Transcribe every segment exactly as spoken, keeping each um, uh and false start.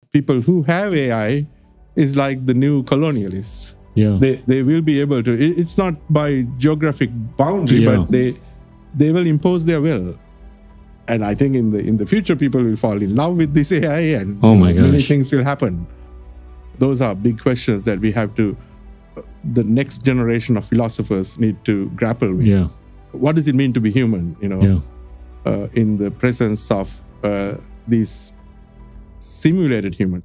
people who have A I is like the new colonialists. Yeah. They they will be able to. It, it's not by geographic boundary, Yeah. but they they will impose their will. And I think in the in the future, people will fall in love with this A I, and Oh my many gosh. things will happen. Those are big questions that we have to. The next generation of philosophers need to grapple with. Yeah. What does it mean to be human? You know, Yeah. uh, in the presence of uh, these simulated humans.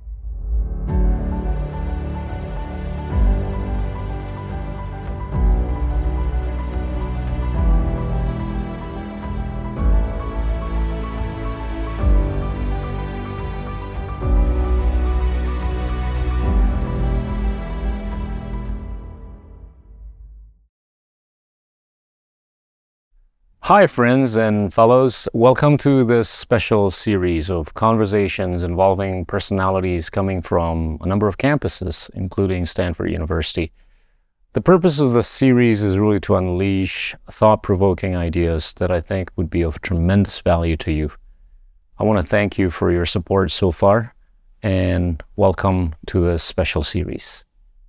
Hi friends and fellows, welcome to this special series of conversations involving personalities coming from a number of campuses, including Stanford University. The purpose of this series is really to unleash thought-provoking ideas that I think would be of tremendous value to you. I want to thank you for your support so far, and welcome to this special series.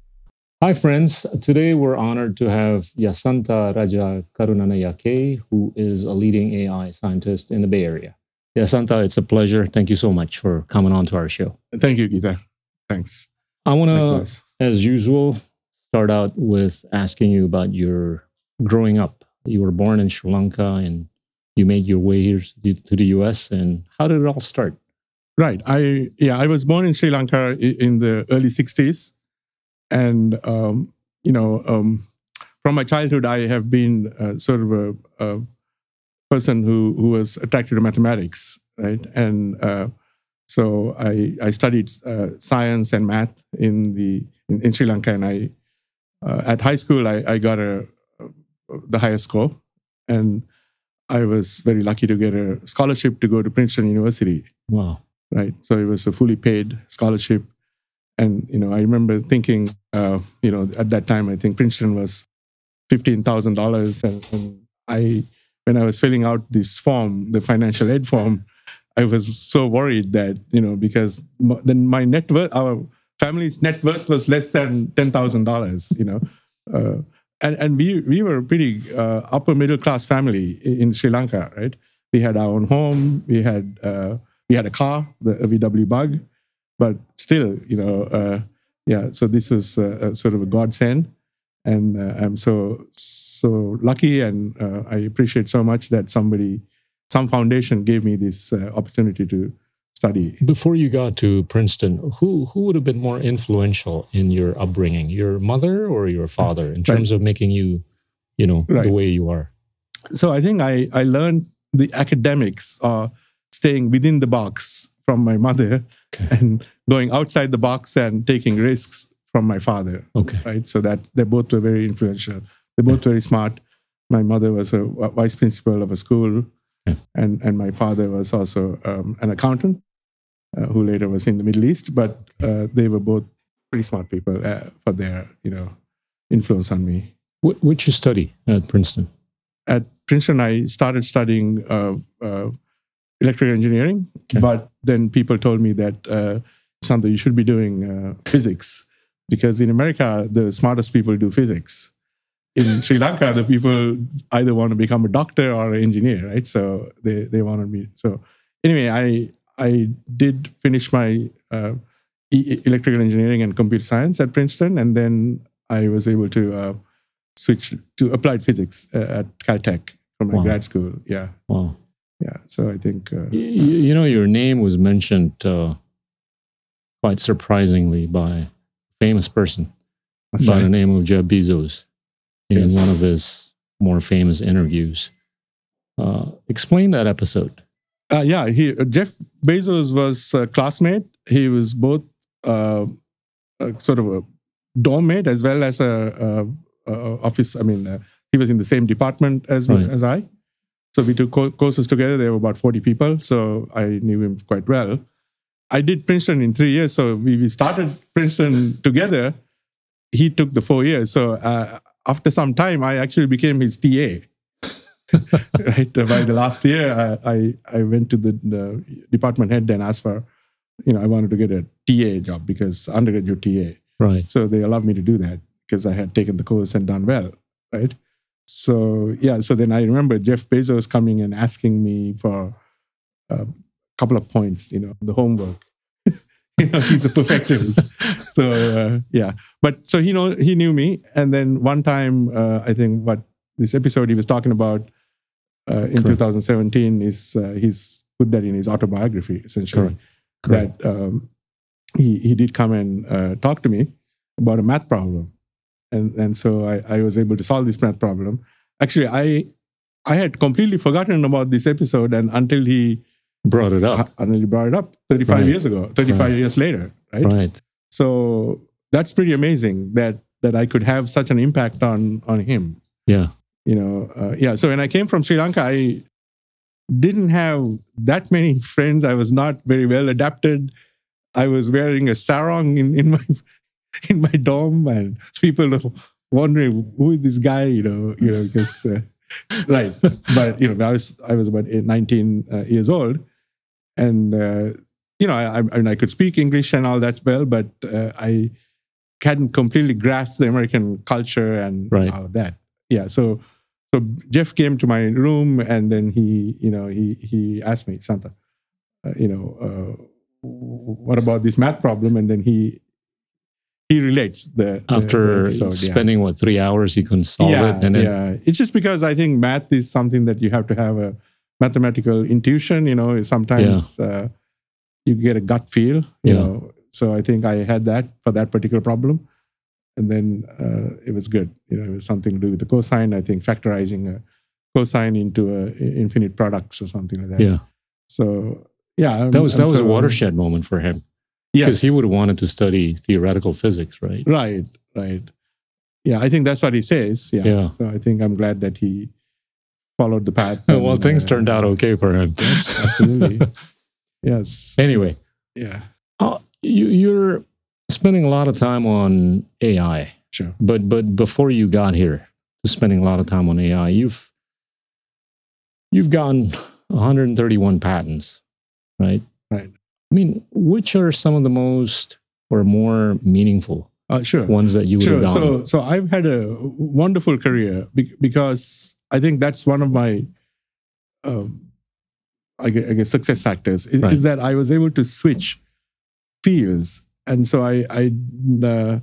Hi, friends. Today we're honored to have Yasantha Rajakarunanayake, who is a leading A I scientist in the Bay Area. Yasantha, it's a pleasure. Thank you so much for coming on to our show. Thank you, Gita. Thanks. I want Likewise. to, as usual, start out with asking you about your growing up. You were born in Sri Lanka and you made your way here to the U S. And how did it all start? Right. I yeah, I was born in Sri Lanka i- in the early sixties. And, um, you know, um, from my childhood, I have been uh, sort of a, a person who, who was attracted to mathematics, right? And uh, so I, I studied uh, science and math in the in, in Sri Lanka. And I, uh, at high school, I, I got a, the highest score. And I was very lucky to get a scholarship to go to Princeton University, Wow. right? So it was a fully paid scholarship. And, you know, I remember thinking, uh, you know, at that time, I think Princeton was fifteen thousand dollars. And, and I, when I was filling out this form, the financial aid form, I was so worried that, you know, because m- then my net worth, our family's net worth was less than ten thousand dollars, you know. Uh, and, and we, we were a pretty uh, upper middle class family in, in Sri Lanka, right? We had our own home. We had, uh, we had a car, the a V W Bug. But still, you know, uh, yeah. So this was uh, a sort of a godsend, and uh, I'm so so lucky, and uh, I appreciate so much that somebody, some foundation gave me this uh, opportunity to study. Before you got to Princeton, who who would have been more influential in your upbringing, your mother or your father, in terms Right. of making you, you know, Right. the way you are? So I think I I learned the academics, uh, staying within the box from my mother, Okay. and going outside the box and taking risks from my father. Okay. Right. So that they both were very influential. They're both very smart. My mother was a vice principal of a school, Yeah. and, and my father was also um, an accountant uh, who later was in the Middle East. But uh, they were both pretty smart people uh, for their, you know, influence on me. What what you study at Princeton? At Princeton, I started studying uh, uh, electrical engineering, Okay. but then people told me that uh, something you should be doing uh, physics, because in America the smartest people do physics. In Sri Lanka, the people either want to become a doctor or an engineer, right? So they they wanted me. So anyway, I I did finish my uh, e- electrical engineering and computer science at Princeton, and then I was able to uh, switch to applied physics uh, at Caltech for my Wow. grad school. Yeah. Wow. Yeah, so I think... Uh, You, you know, your name was mentioned uh, quite surprisingly by a famous person that's by right. the name of Jeff Bezos in Yes. one of his more famous interviews. Uh, explain that episode. Uh, yeah, he, uh, Jeff Bezos was a classmate. He was both uh, a, sort of a dorm mate as well as a, a, a office. I mean, uh, he was in the same department as me, Right. as I. So we took co- courses together. There were about forty people, so I knew him quite well. I did Princeton in three years, so we, we started Princeton together. He took the four years. So uh, after some time, I actually became his T A. Right, by the last year, I I, I went to the, the department head and asked for you know, I wanted to get a T A job because undergraduate T A. Right. So they allowed me to do that because I had taken the course and done well, right? So yeah, so then I remember Jeff Bezos coming and asking me for a couple of points, you know, the homework. You know, he's a perfectionist. So uh, yeah, but so he know he knew me, and then one time, uh, I think what this episode he was talking about uh, in Correct. twenty seventeen is uh, he's put that in his autobiography essentially. Correct. Correct. That um, he he did come and uh, talk to me about a math problem, and and so I, I was able to solve this math problem. Actually, I I had completely forgotten about this episode, and until he brought it up. Until he brought it up thirty-five right. years ago, thirty-five right. years later, right? Right. So that's pretty amazing that that I could have such an impact on on him. Yeah. You know, uh, yeah. So when I came from Sri Lanka, I didn't have that many friends. I was not very well adapted. I was wearing a sarong in, in my in my dorm, and people were wondering who is this guy. You know, you know, because uh, right. But you know, I was I was about nineteen uh, years old. And, uh, you know, I, I mean, I could speak English and all that well, but uh, I hadn't completely grasped the American culture and right. all of that. Yeah. So, so Jeff came to my room, and then he, you know, he he asked me, Santa, uh, you know, uh, what about this math problem? And then he he relates the after the episode, spending yeah. what three hours, he couldn't solve yeah, it. And then... yeah, it's just because I think math is something that you have to have a mathematical intuition, you know, sometimes yeah. uh, you get a gut feel, you yeah. know. So I think I had that for that particular problem. And then uh, it was good. You know, it was something to do with the cosine, I think factorizing a cosine into a infinite products or something like that. Yeah. So, yeah. I'm, that was, that I'm was so, a watershed moment for him. Yes. Because he would have wanted to study theoretical physics, right? Right, right. Yeah, I think that's what he says. Yeah. yeah. So I think I'm glad that he followed the path. And, well, and, things uh, turned out okay for him. Yes, absolutely. Yes. Anyway. Yeah. Uh, you, you're spending a lot of time on A I. Sure. But but before you got here, spending a lot of time on A I, you've you've gotten one hundred thirty-one patents, right? Right. I mean, which are some of the most or more meaningful uh, sure. ones that you would sure. have gotten? So, so I've had a wonderful career because I think that's one of my, um, I guess, I guess, success factors is, right. is that I was able to switch fields. And so I, I uh,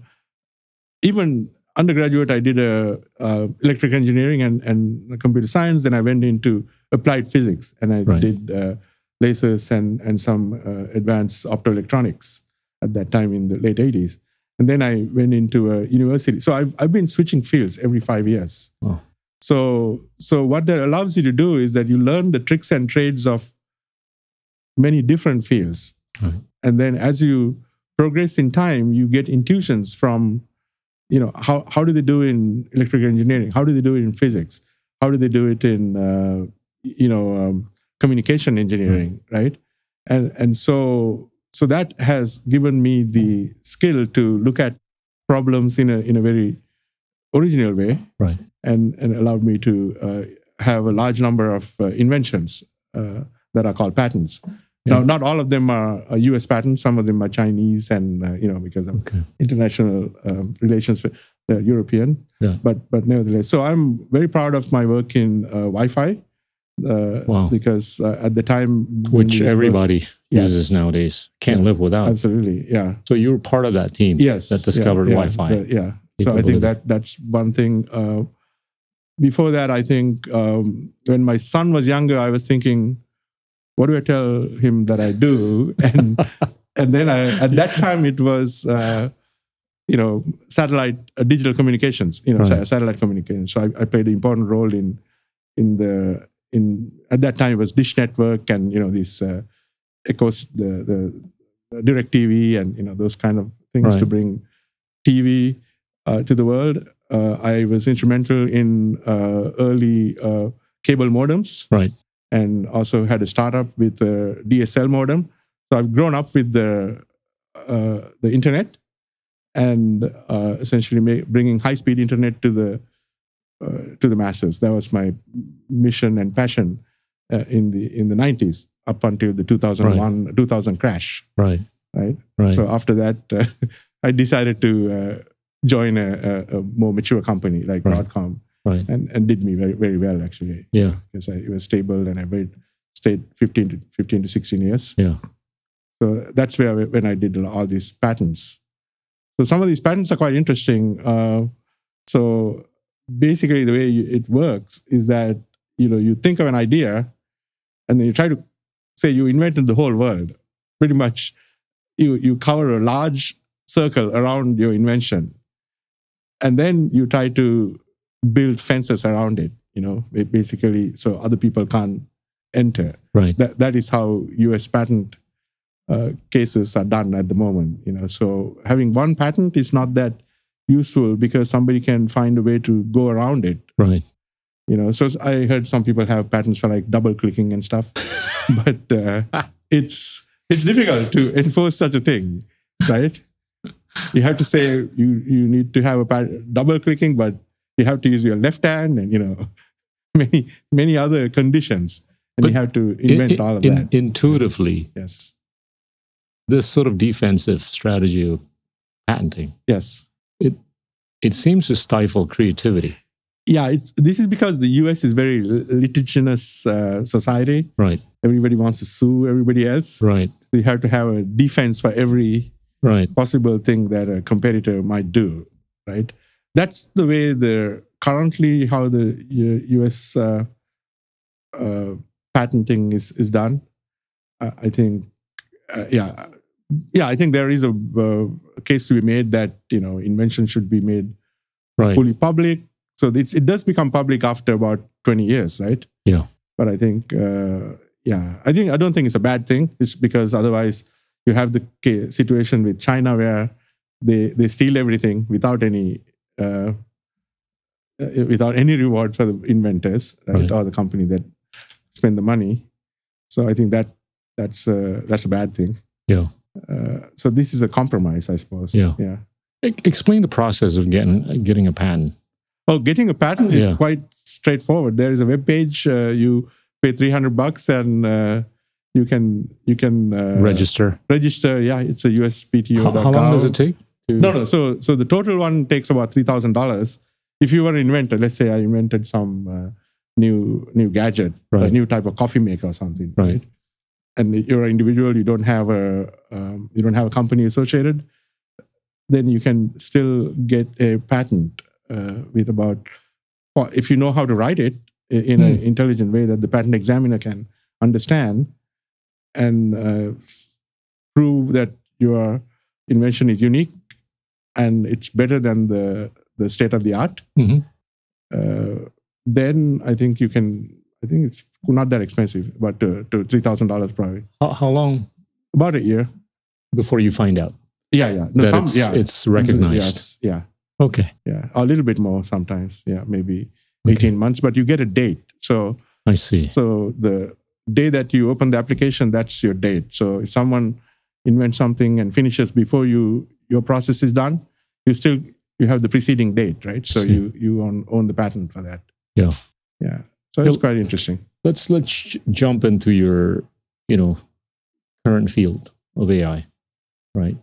even undergraduate, I did a uh, electrical engineering and, and computer science. Then I went into applied physics, and I right. did uh, lasers and, and some uh, advanced optoelectronics at that time in the late eighties. And then I went into a university. So I've, I've been switching fields every five years. Oh. So, so what that allows you to do is that you learn the tricks and trades of many different fields. Right. And then as you progress in time, you get intuitions from, you know, how, how do they do in electrical engineering? How do they do it in physics? How do they do it in, uh, you know, um, communication engineering, right? right? And and so so that has given me the skill to look at problems in a in a very original way, right? And and allowed me to uh, have a large number of uh, inventions uh, that are called patents. Yeah. Now, not all of them are, are U S patents. Some of them are Chinese, and uh, you know, because of okay. international um, relations with the European. Yeah. But but nevertheless, so I'm very proud of my work in uh, Wi-Fi. Uh, wow. Because uh, at the time, which everybody work, uses yes. nowadays, can't yeah. live without. Absolutely, yeah. So you were part of that team, yes, that discovered yeah, yeah, Wi-Fi. The, yeah. So I think that that's one thing. Uh, before that, I think um, when my son was younger, I was thinking, what do I tell him that I do? And and then I, at that time it was uh, you know satellite uh, digital communications, you know right. satellite communications. So I, I played an important role in in the in at that time it was Dish Network and you know these uh, echoes the the direct T V and you know those kind of things right. to bring T V uh, to the world. Uh, I was instrumental in uh, early uh, cable modems. Right. And also had a startup with a D S L modem. So I've grown up with the uh, the internet and uh, essentially make, bringing high-speed internet to the uh, to the masses. That was my mission and passion uh, in the in the nineties. up until the two thousand one, right. two thousand crash. Right. Right. Right. So after that, uh, I decided to uh, join a, a, a more mature company like right. Broadcom. Right. And, and did me very, very well, actually. Yeah. Because I, it was stable and I waited, stayed fifteen to sixteen years. Yeah. So that's where when I did all these patents. So some of these patents are quite interesting. Uh, so basically the way you, it works is that, you know, you think of an idea and then you try to say you invented the whole world. Pretty much you, you cover a large circle around your invention. And then you try to build fences around it, you know, it basically, so other people can't enter. Right. That, that is how U S patent uh, cases are done at the moment, you know. So having one patent is not that useful because somebody can find a way to go around it. Right. You know, so I heard some people have patents for like double clicking and stuff, but uh, it's it's difficult to enforce such a thing, right? You have to say you you need to have a patent, double clicking, but you have to use your left hand, and you know, many many other conditions, and but you have to invent in, all of in, that. Intuitively, yes. This sort of defensive strategy of patenting, yes, it it seems to stifle creativity. Yeah, it's, this is because the U S is very litigious uh, society. Right. Everybody wants to sue everybody else. Right. So you have to have a defense for every right. possible thing that a competitor might do. Right. That's the way the currently how the U S uh, uh, patenting is is done. Uh, I think, uh, yeah, yeah. I think there is a, uh, a case to be made that you know invention should be made right. fully public. So it's, it does become public after about twenty years, right? Yeah. But I think, uh, yeah, I think I don't think it's a bad thing. It's because otherwise you have the case, situation with China where they they steal everything without any uh, without any reward for the inventors, right? Right. Or the company that spend the money. So I think that that's uh, that's a bad thing. Yeah. Uh, so this is a compromise, I suppose. Yeah. Yeah. Explain the process of getting getting a patent. Oh, getting a patent is yeah. quite straightforward. There is a web page. Uh, you pay three hundred bucks, and uh, you can you can uh, register. Register. Yeah, it's a U S P T O dot com. How, how long does it take? To... No, no. So, so the total one takes about three thousand dollars. If you were an inventor, let's say I invented some uh, new new gadget, right. a new type of coffee maker or something, right? right? And you're an individual. You don't have a um, you don't have a company associated. Then you can still get a patent. Uh, with about, well, if you know how to write it in mm. an intelligent way that the patent examiner can understand and uh, prove that your invention is unique and it's better than the, the state of the art, mm-hmm. uh, then I think you can, I think it's not that expensive, but to, to three thousand dollars probably. How, how long? About a year. Before you find out? Yeah, yeah. No, that some, it's, yeah. it's recognized. Yes, yeah. Okay. Yeah, a little bit more sometimes. Yeah, maybe eighteen okay. months, but you get a date. So I see. So the day that you open the application, that's your date. So if someone invents something and finishes before you your process is done, you still you have the preceding date, right? So you you own own the patent for that. Yeah. Yeah. So it's quite interesting. Let's let's jump into your you know current field of A I, right?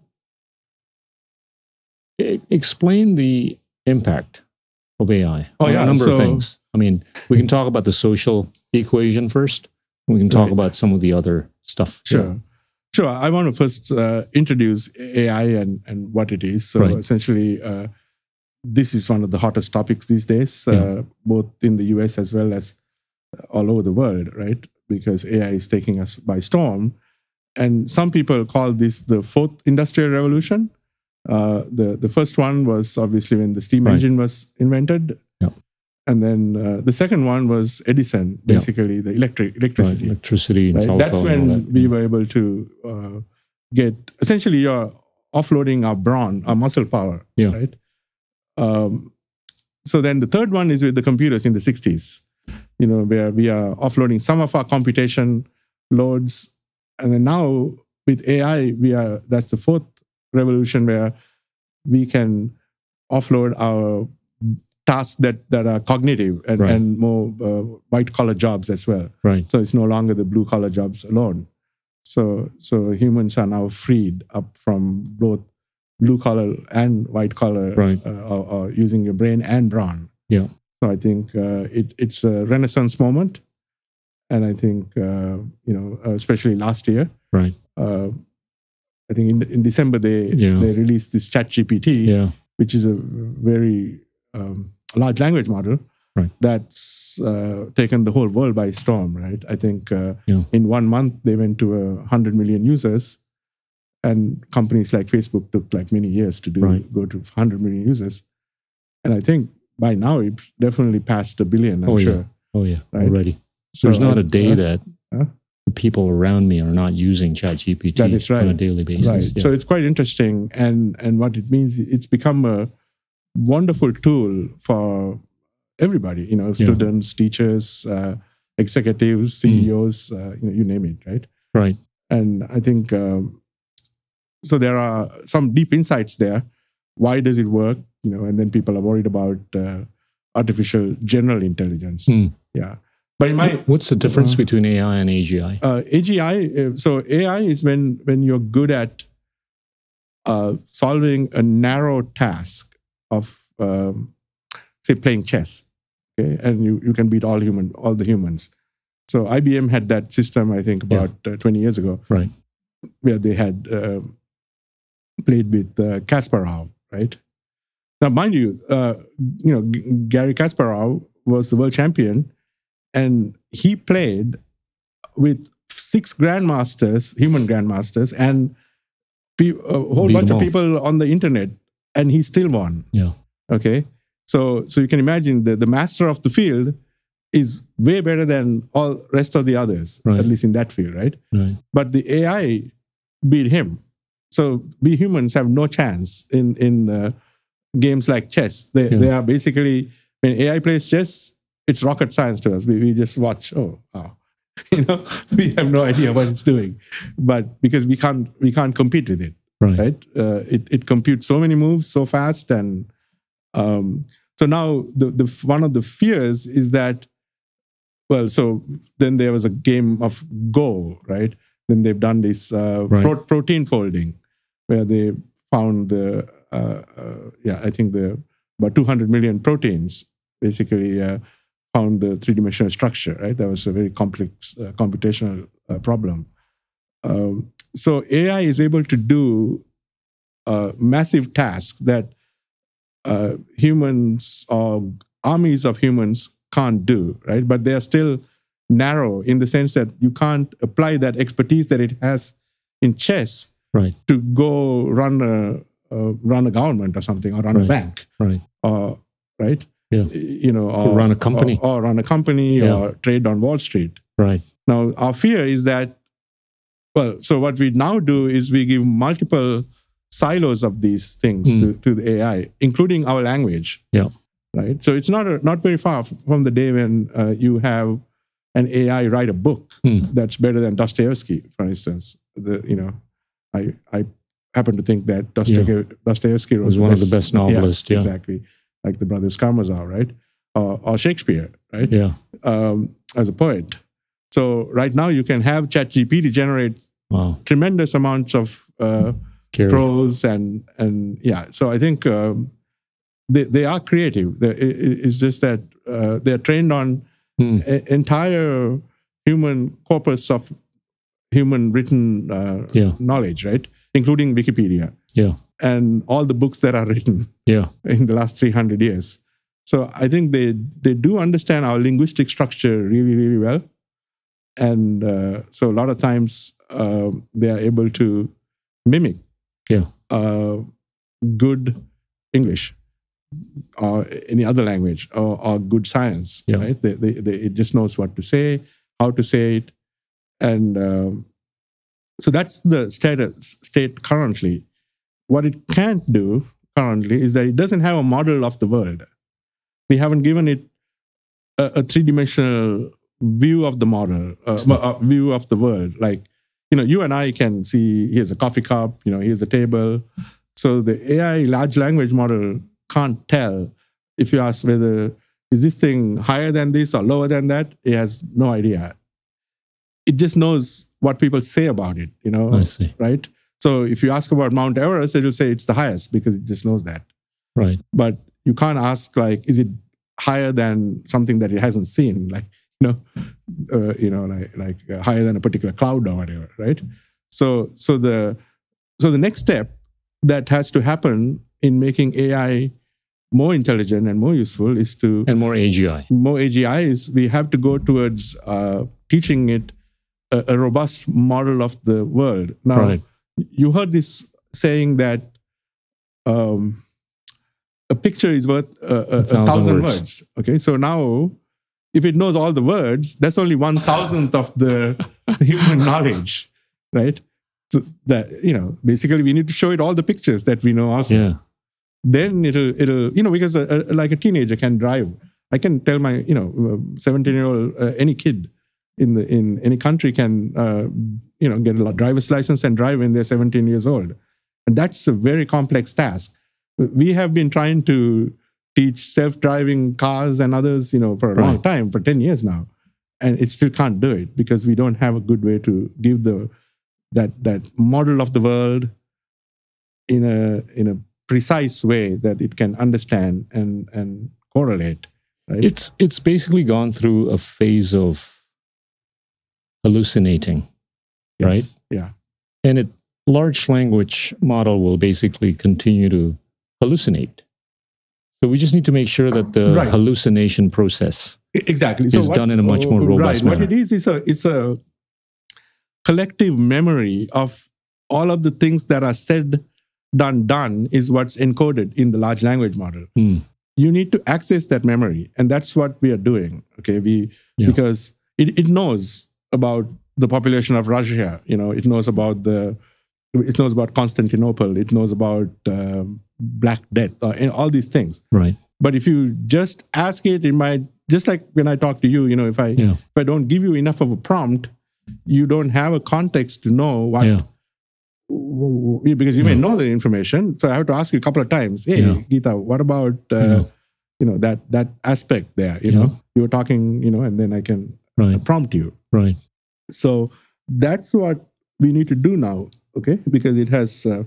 Explain the impact of A I oh, on yeah. a number so, of things. I mean, we can talk about the social equation first. We can talk right. about some of the other stuff. Sure. Yeah. Sure. I want to first uh, introduce A I and, and what it is. So right. essentially, uh, this is one of the hottest topics these days, uh, yeah. both in the U S as well as all over the world, right? Because A I is taking us by storm. And some people call this the fourth industrial revolution. Uh, the, the first one was obviously when the steam right. engine was invented. Yeah. And then uh, the second one was Edison, basically yeah. the electric electricity. Right. Electricity and right? telephone. That's when that. we were able to uh, get, essentially you're offloading our brawn, our muscle power, yeah. right? Um, so then the third one is with the computers in the sixties, you know, where we are offloading some of our computation loads. And then now with A I, we are, that's the fourth revolution where we can offload our tasks that, that are cognitive and, Right. and more uh, white-collar jobs as well. Right. So it's no longer the blue-collar jobs alone. So, so humans are now freed up from both blue-collar and white-collar, Right. uh, or, or using your brain and brawn. Yeah. So I think uh, it, it's a renaissance moment. And I think, uh, you know, especially last year, Right. uh, I think in, in December, they, Yeah. they released this ChatGPT, Yeah. which is a very um, large language model. Right. That's uh, taken the whole world by storm, right? I think uh, Yeah. in one month, they went to a hundred million users, and companies like Facebook took like many years to do Right. go to one hundred million users. And I think by now, it definitely passed a billion, I'm Oh, sure. yeah. Oh, yeah. Right? Already. So There's not I- a day uh, that huh? the people around me are not using ChatGPT That is right. on a daily basis. Right. Yeah. So it's quite interesting. And, and what it means, it's become a wonderful tool for everybody, you know, students, teachers, uh, executives, C E Os, uh, you know, you name it, right? Right. And I think, um, so there are some deep insights there. Why does it work? You know, and then people are worried about uh, artificial general intelligence. Hmm. Yeah. But in my, What's the difference uh, between A I and A G I? uh, A G I, uh, so A I is when, when you're good at uh, solving a narrow task of, um, say, playing chess. Okay, and you, you can beat all human, all the humans. So I B M had that system, I think, about yeah. uh, twenty years ago, right? Where they had uh, played with uh, Kasparov, right? Now, mind you, uh, you know, G- Gary Kasparov was the world champion, and he played with six grandmasters, human grandmasters, and pe- a whole Beat bunch them of all. people on the internet, and he still won. Yeah. Okay. So, so you can imagine the, the master of the field is way better than all rest of the others, Right. at least in that field, right? Right. But the A I beat him. So we humans have no chance in in uh, games like chess. They Yeah. they are basically, when A I plays chess, it's rocket science to us. We we just watch. Oh, wow. You know, we have no idea what it's doing, but because we can't we can't compete with it, Right. right? Uh, it it computes so many moves so fast, and um, so now the the one of the fears is that, well, so then there was a game of Go, right? Then they've done this uh, Right. pro- protein folding, where they found the uh, uh, yeah, I think the about two hundred million proteins, basically uh, found the three-dimensional structure, right? That was a very complex uh, computational uh, problem. Um, so A I is able to do uh, massive tasks that uh, humans or armies of humans can't do, right? But they are still narrow in the sense that you can't apply that expertise that it has in chess Right. to go run a uh, run a government or something, or run a Right. bank, Right. or right, Yeah. you know, or, Or run a company. or, or run a company, Yeah. or trade on Wall Street. Right. Now, our fear is that, well, so what we now do is we give multiple silos of these things Mm. to, to the A I, including our language. Yeah. Right. So it's not a, not very far from the day when uh, you have an A I write a book Mm. that's better than Dostoevsky, for instance. The you know, I I happen to think that Dostoevsky, Dostoevsky wrote Was the one best, of the best novelists. Yeah. exactly, like the Brothers Karamazov, right, or, or Shakespeare, right, Yeah. um, as a poet. So right now you can have ChatGPT generate Wow. tremendous amounts of uh, Scary. prose and and yeah. So I think um, they they are creative. They, it, it's just that uh, they're trained on Mm. a, entire human corpus of human written uh, Yeah. knowledge, right, including Wikipedia Yeah. and all the books that are written Yeah. in the last three hundred years. So I think they they do understand our linguistic structure really, really well. And uh, so a lot of times uh, they are able to mimic Yeah. uh, good English or any other language, or, or good science, Yeah. right? They, they, they, it just knows what to say, how to say it. And um, so that's the status, state currently. What it can't do currently is that it doesn't have a model of the world. We haven't given it a, a three-dimensional view of the model, uh, a view of the world. Like, you know, you and I can see, here's a coffee cup, you know, here's a table. So the A I large language model can't tell if you ask whether is this thing higher than this or lower than that, it has no idea. It just knows what people say about it, you know, I see. right? So if you ask about Mount Everest, it will say it's the highest because it just knows that. Right. But you can't ask, like, is it higher than something that it hasn't seen? Like, you know, uh, you know, like like uh, higher than a particular cloud or whatever, right? So so the so the next step that has to happen in making A I more intelligent and more useful is to and more A G I. More A G I is we have to go towards uh, teaching it a, a robust model of the world. Now, Right. you heard this saying that um, a picture is worth a, a, a thousand, thousand words. words. Okay, so now if it knows all the words, that's only one thousandth of the human knowledge, right? So that, you know, basically we need to show it all the pictures that we know also. Yeah. Then it'll it'll you know, because a, a, like a teenager can drive. I can tell my you know seventeen year old uh, any kid in the in any country can uh, you know get a driver's license and drive when they're seventeen years old, and that's a very complex task. We have been trying to teach self-driving cars and others, you know, for a right. long time, for ten years now, and it still can't do it because we don't have a good way to give the that that model of the world in a in a precise way that it can understand and and correlate. Right? It's it's basically gone through a phase of hallucinating, yes. right? Yeah, and it large language model will basically continue to hallucinate. So we just need to make sure that the right. hallucination process exactly is so what, done in a much more robust right. manner. What it is is a it's a collective memory of all of the things that are said, done, done is what's encoded in the large language model. Mm. You need to access that memory, and that's what we are doing. Okay, we yeah. because it, it knows about the population of Russia. You know, it knows about the it knows about Constantinople. It knows about uh, Black Death, uh, and all these things. Right. But if you just ask it, it might just like when I talk to you. You know, if I yeah. if I don't give you enough of a prompt, you don't have a context to know what. Yeah. Because you yeah. may know the information, so I have to ask you a couple of times. Hey, yeah. Gita, what about uh, yeah. you know that that aspect there? You yeah. know, you were talking, you know, and then I can right. prompt you. Right. So that's what we need to do now. Okay, because it has uh,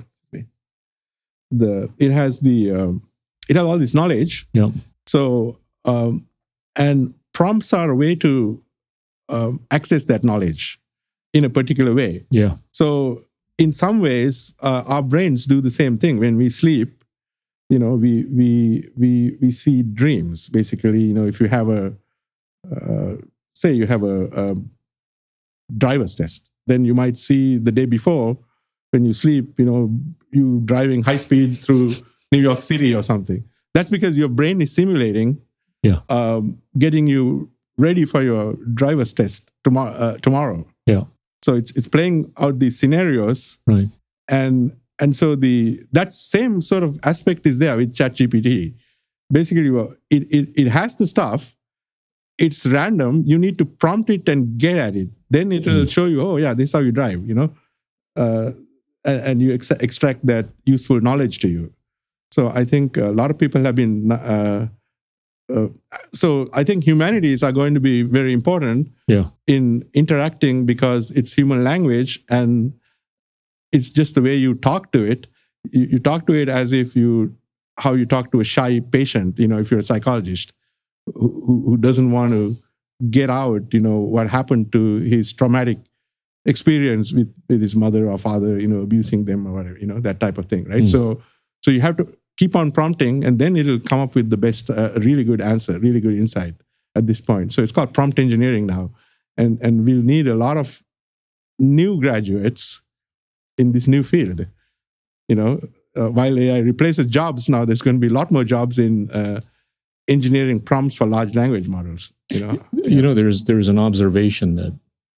the it has the um, it has all this knowledge. Yeah. So um, and prompts are a way to um, access that knowledge in a particular way. Yeah. So. In some ways, uh, our brains do the same thing. When we sleep, you know, we we we we see dreams. Basically, you know, if you have a uh, say you have a, a driver's test, then you might see the day before when you sleep, you know, you driving high speed through New York City or something. That's because your brain is simulating, yeah, um, getting you ready for your driver's test tomorrow. Uh, tomorrow, yeah. So it's it's playing out these scenarios, right? And and so the that same sort of aspect is there with ChatGPT. Basically, it it it has the stuff. It's random. You need to prompt it and get at it. Then it will mm. show you, oh yeah, this is how you drive. You know, uh, and, and you ex- extract that useful knowledge to you. So I think a lot of people have been. Uh, Uh, so I think humanities are going to be very important yeah. in interacting because it's human language and it's just the way you talk to it. You, you talk to it as if you, how you talk to a shy patient, you know, if you're a psychologist who, who doesn't want to get out, you know, what happened to his traumatic experience with, with his mother or father, you know, abusing them or whatever, you know, that type of thing, right? Mm. So, so you have to keep on prompting, and then it'll come up with the best, uh, really good answer, really good insight at this point. So it's called prompt engineering now. And, and we'll need a lot of new graduates in this new field. You know, uh, while A I replaces jobs now, there's going to be a lot more jobs in uh, engineering prompts for large language models. You know, you know, there's there's an observation that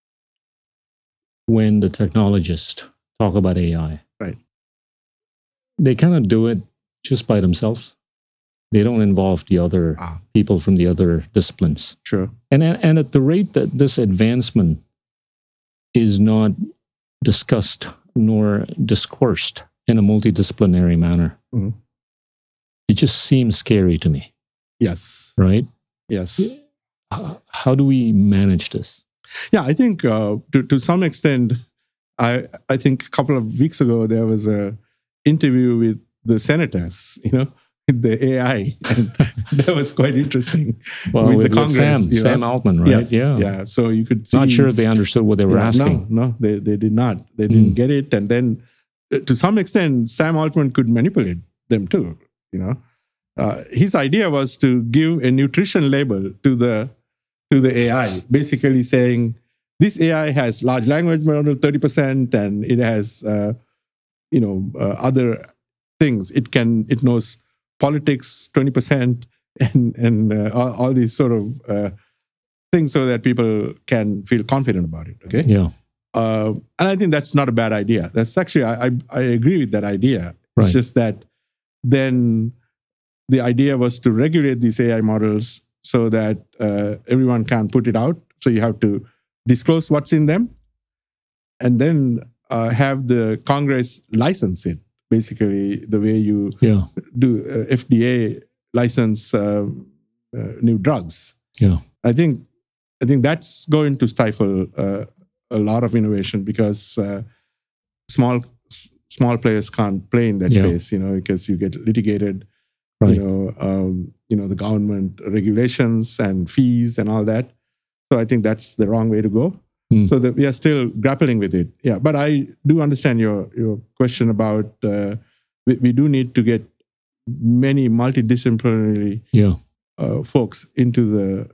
when the technologists talk about A I, right, they kind of do it just by themselves. They don't involve the other ah. people from the other disciplines. Sure. And, and at the rate that this advancement is not discussed nor discoursed in a multidisciplinary manner, mm-hmm. it just seems scary to me. Yes. right? Yes. How, how do we manage this? Yeah, I think uh, to to some extent, I I think a couple of weeks ago there was a interview with the senators, you know, with the A I, and that was quite interesting. Well, with, with, the with Congress, Sam, you know? Sam Altman, right? Yes, yeah. yeah. So you could see, not sure if they understood what they were yeah, asking. No, no, they they did not. They didn't Mm. get it, and then uh, to some extent, Sam Altman could manipulate them too. You know, uh, his idea was to give a nutrition label to the to the A I, basically saying this A I has large language model thirty percent, and it has uh, you know uh, other things. It can it knows politics twenty percent, and and uh, all, all these sort of uh, things, so that people can feel confident about it. Okay. Yeah. Uh, and I think that's not a bad idea. That's actually I I, I agree with that idea. Right. It's just that then the idea was to regulate these A I models so that uh, everyone can put it out. So you have to disclose what's in them, and then uh, have the Congress license it. Basically, the way you Yeah. do uh, F D A license uh, uh, new drugs. Yeah. I think I think that's going to stifle uh, a lot of innovation, because uh, small s- small players can't play in that Yeah. space. You know, because you get litigated. Right. You know, um, you know the government regulations and fees and all that. So I think that's the wrong way to go. Mm. So that we are still grappling with it. Yeah, but I do understand your your question about uh, we, we do need to get many multidisciplinary Yeah. uh, folks into the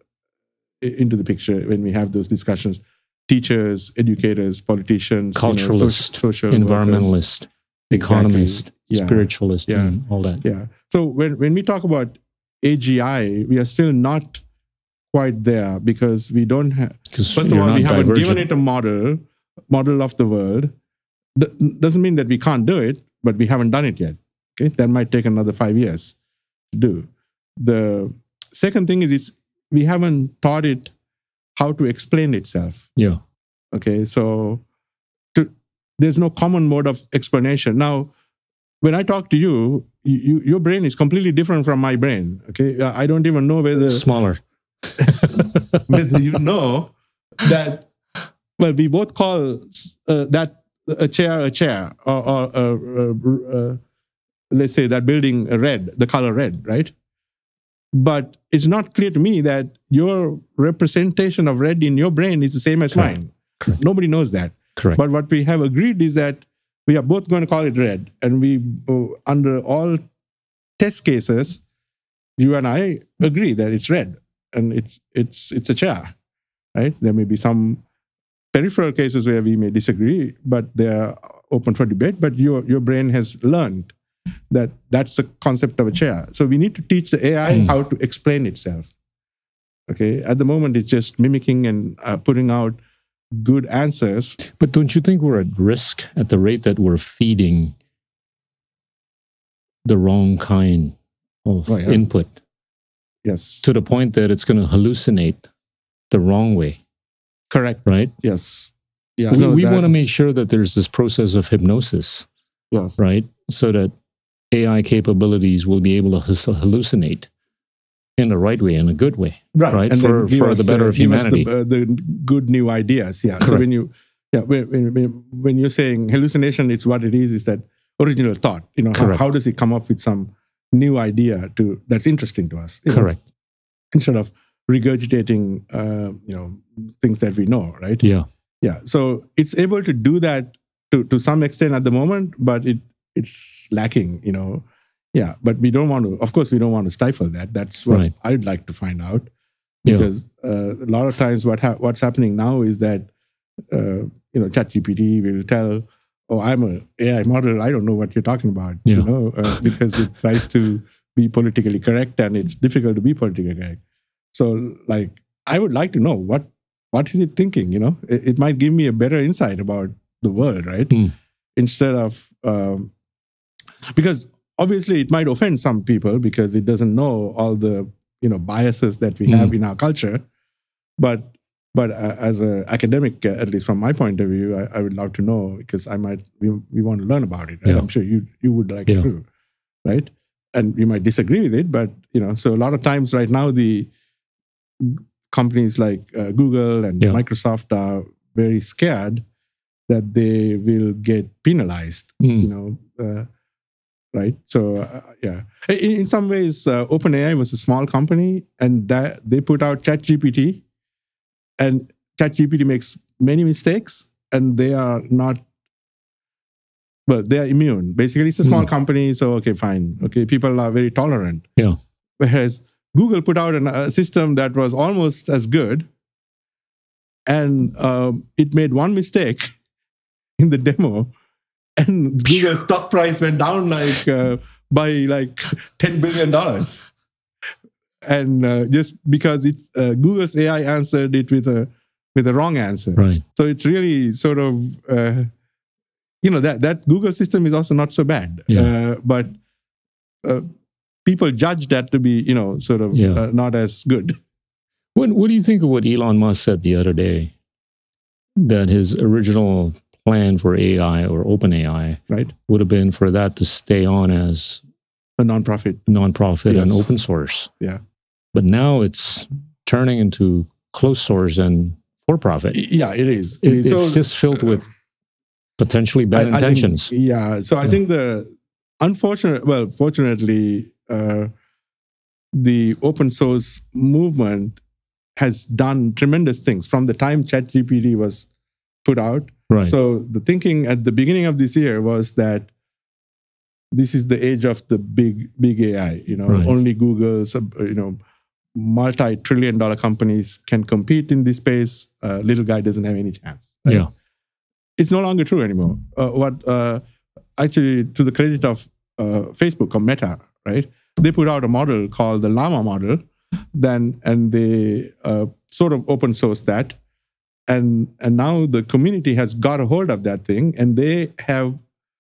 into the picture when we have those discussions. Teachers, educators, politicians, Culturalist, you know, social, social environmentalist, workers. Exactly. economist, Yeah. spiritualist, Yeah. and all that. Yeah. So when, when we talk about A G I, we are still not quite there, because we don't have, Because first of all, we haven't given it a model, model of the world. D- doesn't mean that we can't do it, but we haven't done it yet. Okay. That might take another five years to do. The second thing is it's, we haven't taught it how to explain itself. Yeah. Okay. So to, there's no common mode of explanation. Now, when I talk to you, you, your brain is completely different from my brain. Okay, I don't even know whether Smaller. whether you know that. Well, we both call uh, that a chair a chair, or, or uh, uh, uh, let's say that building red, the color red, right? But it's not clear to me that your representation of red in your brain is the same as Correct. mine. Correct. Nobody knows that. Correct. But what we have agreed is that we are both going to call it red, and we, uh, under all test cases, you and I agree that it's red, and it's it's it's a chair, right? There may be some peripheral cases where we may disagree, but they are open for debate. But your your brain has learned that that's the concept of a chair. So we need to teach the A I Mm. how to explain itself. Okay, at the moment it's just mimicking and uh, putting out good answers. But don't you think we're at risk at the rate that we're feeding the wrong kind of Oh, yeah. input Yes, to the point that it's going to hallucinate the wrong way, correct. right? Yes, yeah. we no, we that- want to make sure that there's this process of hypnosis, Yes. right? So that A I capabilities will be able to hus- hallucinate in the right way, in a good way, Right, right? and For then give for us, the better uh, of give us humanity. the, uh, the good new ideas. Yeah. So Correct. when you, yeah, when, when, when you're saying hallucination, it's what it is. Is that original thought? You know, how, Correct. how does it come up with some new idea to that's interesting to us? you know, Correct. instead of regurgitating, uh, you know, things that we know, right? Yeah. Yeah. So it's able to do that to to some extent at the moment, but it it's lacking. You know. Yeah, but we don't want to. Of course, we don't want to stifle that. That's what Right. I'd like to find out, Yeah. because uh, a lot of times, what ha- what's happening now is that uh, you know, ChatGPT will tell, "Oh, I'm a A I model. I don't know what you're talking about." Yeah. You know, uh, because it tries to be politically correct, and it's difficult to be politically correct. So, like, I would like to know what what is it thinking. You know, it, it might give me a better insight about the world, right? Mm. Instead of um, because. Obviously, it might offend some people because it doesn't know all the you know biases that we have Mm. in our culture. But but uh, as an academic, uh, at least from my point of view, I, I would love to know, because I might we, we want to learn about it. Right? Yeah. I'm sure you you would like Yeah. to, right? and you might disagree with it, but you know, so a lot of times right now the companies like uh, Google and Yeah. Microsoft are very scared that they will get penalized. Mm. You know, uh, right? So uh, yeah, in, in some ways, uh, OpenAI was a small company, and that they put out ChatGPT, and ChatGPT makes many mistakes, and they are not. Well, they are immune. Basically, it's a small Mm. company, so okay, fine. Okay, people are very tolerant. Yeah. Whereas Google put out an, a system that was almost as good, and um, it made one mistake in the demo, and Google's stock price went down like uh, by like ten billion dollars, and uh, just because it's uh, Google's A I answered it with a with a wrong answer. Right. So it's really sort of. Uh, You know, that, that Google system is also not so bad. Yeah. Uh, but uh, people judge that to be, you know, sort of Yeah. uh, not as good. What What do you think of what Elon Musk said the other day? That his original plan for A I or OpenAI, right, would have been for that to stay on as a nonprofit, nonprofit yes. and open source. Yeah. But now it's turning into closed source and for profit. Yeah, it is. It, It is. it's So, just filled with potentially bad I, I intentions. think, yeah. So I Yeah. think the unfortunate, well, fortunately, uh, the open source movement has done tremendous things from the time ChatGPT was put out. Right. So the thinking at the beginning of this year was that this is the age of the big, big A I. You know, Right. only Google's, uh, you know, multi-trillion dollar companies can compete in this space. Uh, little guy doesn't have any chance. Right? Yeah. It's no longer true anymore. Uh, what uh, actually, to the credit of uh, Facebook or Meta, right? They put out a model called the Llama model, then and they uh, sort of open sourced that, and and now the community has got a hold of that thing, and they have,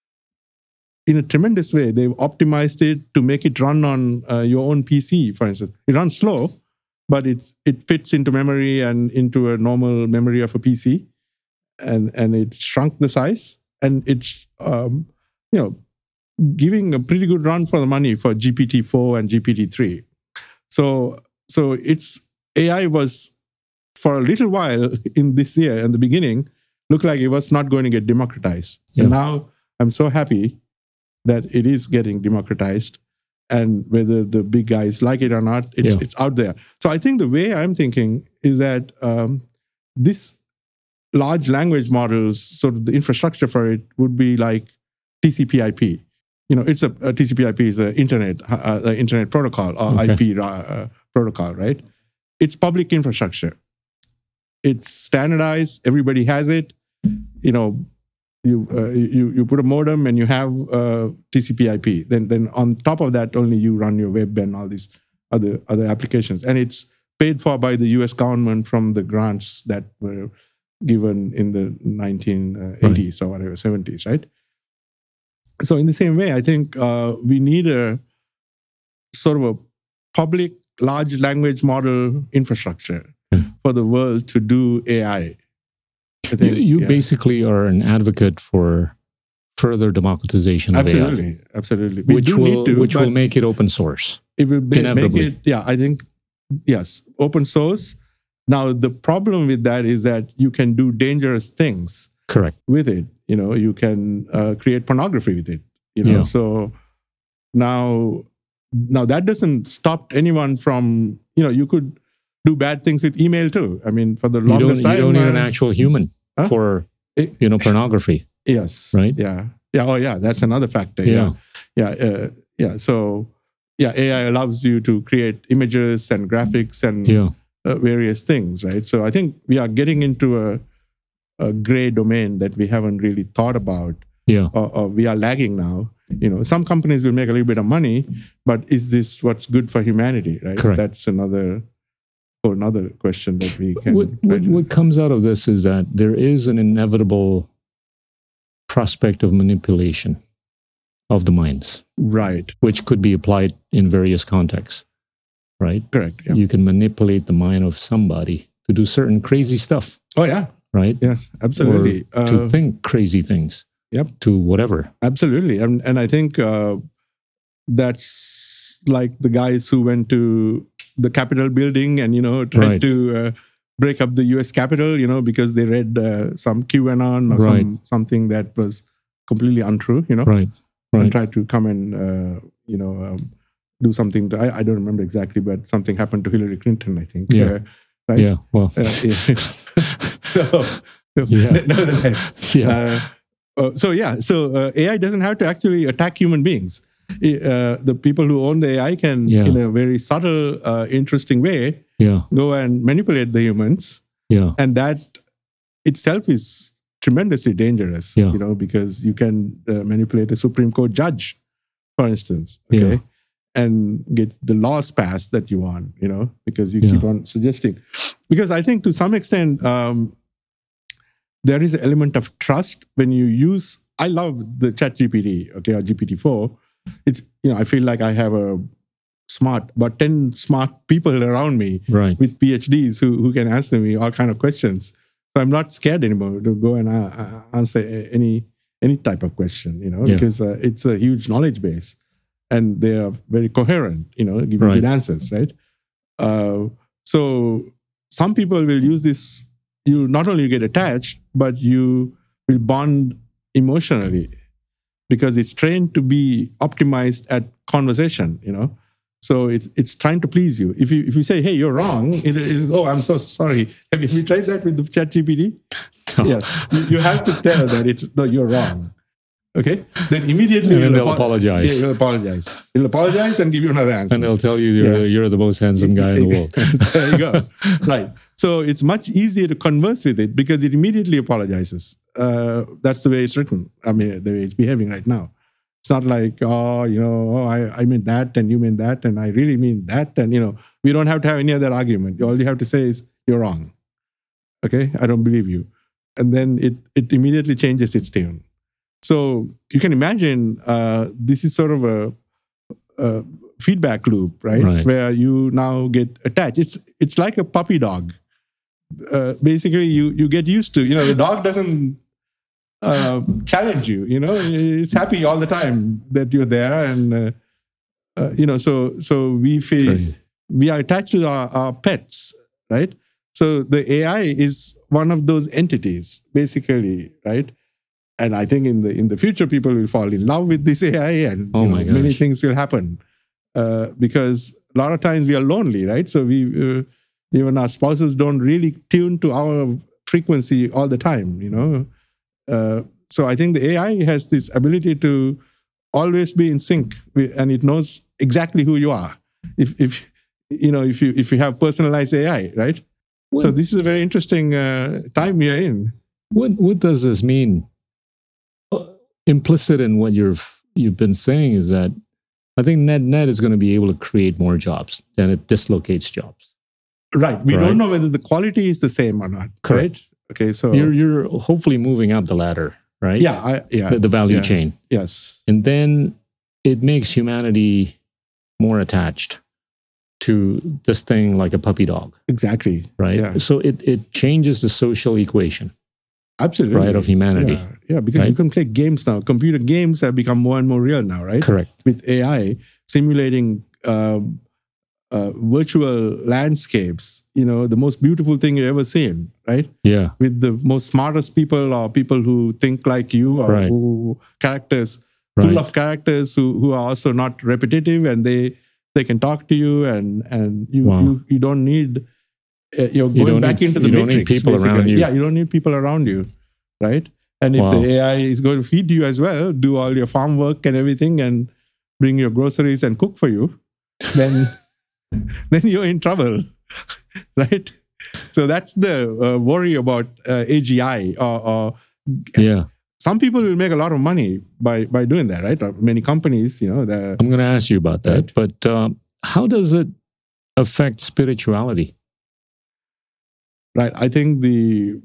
in a tremendous way, they've optimized it to make it run on uh, your own P C, for instance. It runs slow, but it's it fits into memory and into a normal memory of a P C. And and it shrunk the size, and it's um, you know giving a pretty good run for the money for G P T four and G P T three. So so it's A I was for a little while in this year in the beginning looked like it was not going to get democratized, Yeah. and now I'm so happy that it is getting democratized, and whether the big guys like it or not, it's Yeah. it's out there. So I think the way I'm thinking is that um, this. Large language models, sort of the infrastructure for it would be like T C P I P. You know, it's a, a T C P I P is an internet, uh, uh, internet protocol or Okay. I P uh, protocol, right? It's public infrastructure. It's standardized. Everybody has it. You know, you uh, you you put a modem and you have uh, T C P I P. Then then on top of that, only you run your web and all these other other applications, and it's paid for by the U S government from the grants that were given in the nineteen eighties right. or whatever, seventies, right? So in the same way, I think uh, we need a sort of a public large language model infrastructure mm. for the world to do A I. I think, you you yeah. basically are an advocate for further democratization of absolutely, A I. Absolutely. We which do will, need to, which will make it open source. It will be, make inevitably. it, yeah, I think, yes, open source. Now, the problem with that is that you can do dangerous things Correct. with it. You know, you can uh, create pornography with it. You know, Yeah. so now, now that doesn't stop anyone from, you know, you could do bad things with email too. I mean, for the You longest don't, time. you don't need uh, an actual human huh? for, It- you know, pornography. Yes. Right? Yeah. Yeah. Oh, yeah. That's another factor. Yeah. Yeah. Yeah. Uh, yeah. So, yeah, A I allows you to create images and graphics and Yeah. uh, various things, right? So I think we are getting into a, a gray domain that we haven't really thought about. Yeah. Or, or we are lagging now. You know, some companies will make a little bit of money, but is this what's good for humanity, right? Correct. That's another or another question that we can. What, what, what comes out of this is that there is an inevitable prospect of manipulation of the minds, right, which could be applied in various contexts, right? correct. Yeah. You can manipulate the mind of somebody to do certain crazy stuff, Oh yeah, right? yeah, absolutely. Or to Uh, think crazy things. Yep. To whatever. Absolutely, and and I think uh, that's like the guys who went to the Capitol building and, you know, tried Right. to uh, break up the U S Capitol, you know, because they read uh, some QAnon or Right. some something that was completely untrue, you know, Right. and Right. tried to come and, uh, you know, um, do something. To, I, I don't remember exactly, but something happened to Hillary Clinton, I think. Yeah. Uh, right? Yeah. Well. Uh, yeah. so, Yeah. nevertheless. Yeah. Uh, uh, so, yeah. So, uh, A I doesn't have to actually attack human beings. Uh, the people who own the A I can, Yeah. in a very subtle, uh, interesting way, Yeah. go and manipulate the humans. Yeah. And that itself is tremendously dangerous, Yeah. you know, because you can uh, manipulate a Supreme Court judge, for instance, okay, Yeah. and get the laws passed that you want, you know, because you Yeah. keep on suggesting. Because I think to some extent, um, there is an element of trust when you use, I love the Chat G P T, okay, or G P T four. It's, you know, I feel like I have a smart, about ten smart people around me Right. with PhDs who, who can answer me all kind of questions. So I'm not scared anymore to go and uh, uh, answer any any type of question, you know, Yeah. because uh, it's a huge knowledge base and they are very coherent, you know, giving Right. good answers, right? Uh, so some people will use this, you not only get attached, but you will bond emotionally because it's trained to be optimized at conversation, you know. So it's it's trying to please you. If you if you say, "Hey, you're wrong," it is, "Oh, I'm so sorry." Have you tried that with the Chat G P T? No. Yes, you, you have to tell that it's no, you're wrong. Okay, then immediately And then it'll they'll apo- apologize. Yeah, it'll apologize. It'll apologize and give you another answer. And they'll tell you you're, Yeah. you're the most handsome guy in the world. There you go. Right. So it's much easier to converse with it because it immediately apologizes. Uh, that's the way it's written. I mean, the way it's behaving right now. It's not like, oh, you know, oh, I, I meant that and you meant that and I really mean that. And, you know, we don't have to have any other argument. All you have to say is, you're wrong. Okay? I don't believe you. And then it, it immediately changes its tune. So you can imagine uh, this is sort of a, a feedback loop, right? Right. Where you now get attached. It's it's like a puppy dog. Uh, basically, you you get used to. You know, the dog doesn't uh, challenge you. You know, it's happy all the time that you're there, and uh, uh, you know, so so we feel Right. we are attached to our, our pets, right? So the A I is one of those entities, basically, right? And I think in the in the future, people will fall in love with this A I, and Oh you know, my many gosh. things will happen. Uh, because a lot of times we are lonely, right? So we uh, even our spouses don't really tune to our frequency all the time, you know. Uh, so I think the A I has this ability to always be in sync, with, and it knows exactly who you are. If if you know if you if you have personalized A I, right? What, So this is a very interesting uh, time we are in. what what does this mean? Uh, Implicit in what you've you've been saying is that I think net net is going to be able to create more jobs than it dislocates jobs. Right. We Right. don't know whether the quality is the same or not. Correct. Right? Okay. So You're you're hopefully moving up the ladder, right? yeah, I, yeah, The, the value yeah. chain, Yes. and then it makes humanity more attached to this thing like a puppy dog, Exactly. right? Yeah. So it it changes the social equation, Absolutely. right, of humanity. Yeah, yeah, because Right? you can play games now. Computer games have become more and more real now, right? Correct. With A I simulating um, uh, virtual landscapes, you know, the most beautiful thing you've ever seen, right? Yeah. With the most smartest people or people who think like you or Right. who characters, full Right. of characters who, who are also not repetitive and they they can talk to you and and you Wow. you, you don't need uh, you're You going don't back need- into the you don't need matrix. people around basically. you. Yeah, you don't need people around you, right? And if Wow. the A I is going to feed you as well, do all your farm work and everything, and bring your groceries and cook for you, then then you're in trouble, right? So that's the uh, worry about uh, A G I. Or, or Yeah. some people will make a lot of money by by doing that, right? Or many companies, you know, the I'm going to ask you about that. Right. But um, how does it affect spirituality? right. I think the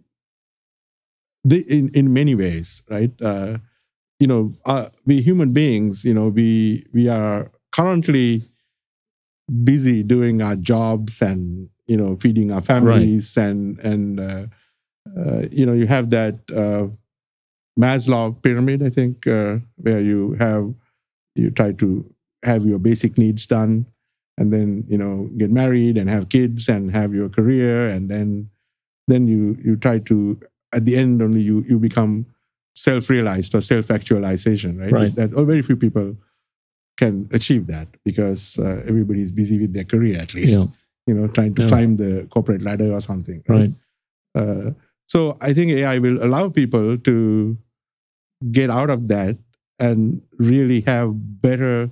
the in in many ways, right? Uh, you know, uh, we human beings, you know, we we are currently busy doing our jobs and you know feeding our families and and uh, uh, you know you have that uh, Maslow pyramid, I think, uh, where you have you try to have your basic needs done, and then you know get married and have kids and have your career, and then then you you try to at the end only you you become self-realized or self-actualization, right? Right. Is that or very few people can achieve that because uh, everybody is busy with their career at least, Yeah. you know, trying to Yeah. climb the corporate ladder or something, right? Right. Uh, so I think A I will allow people to get out of that and really have better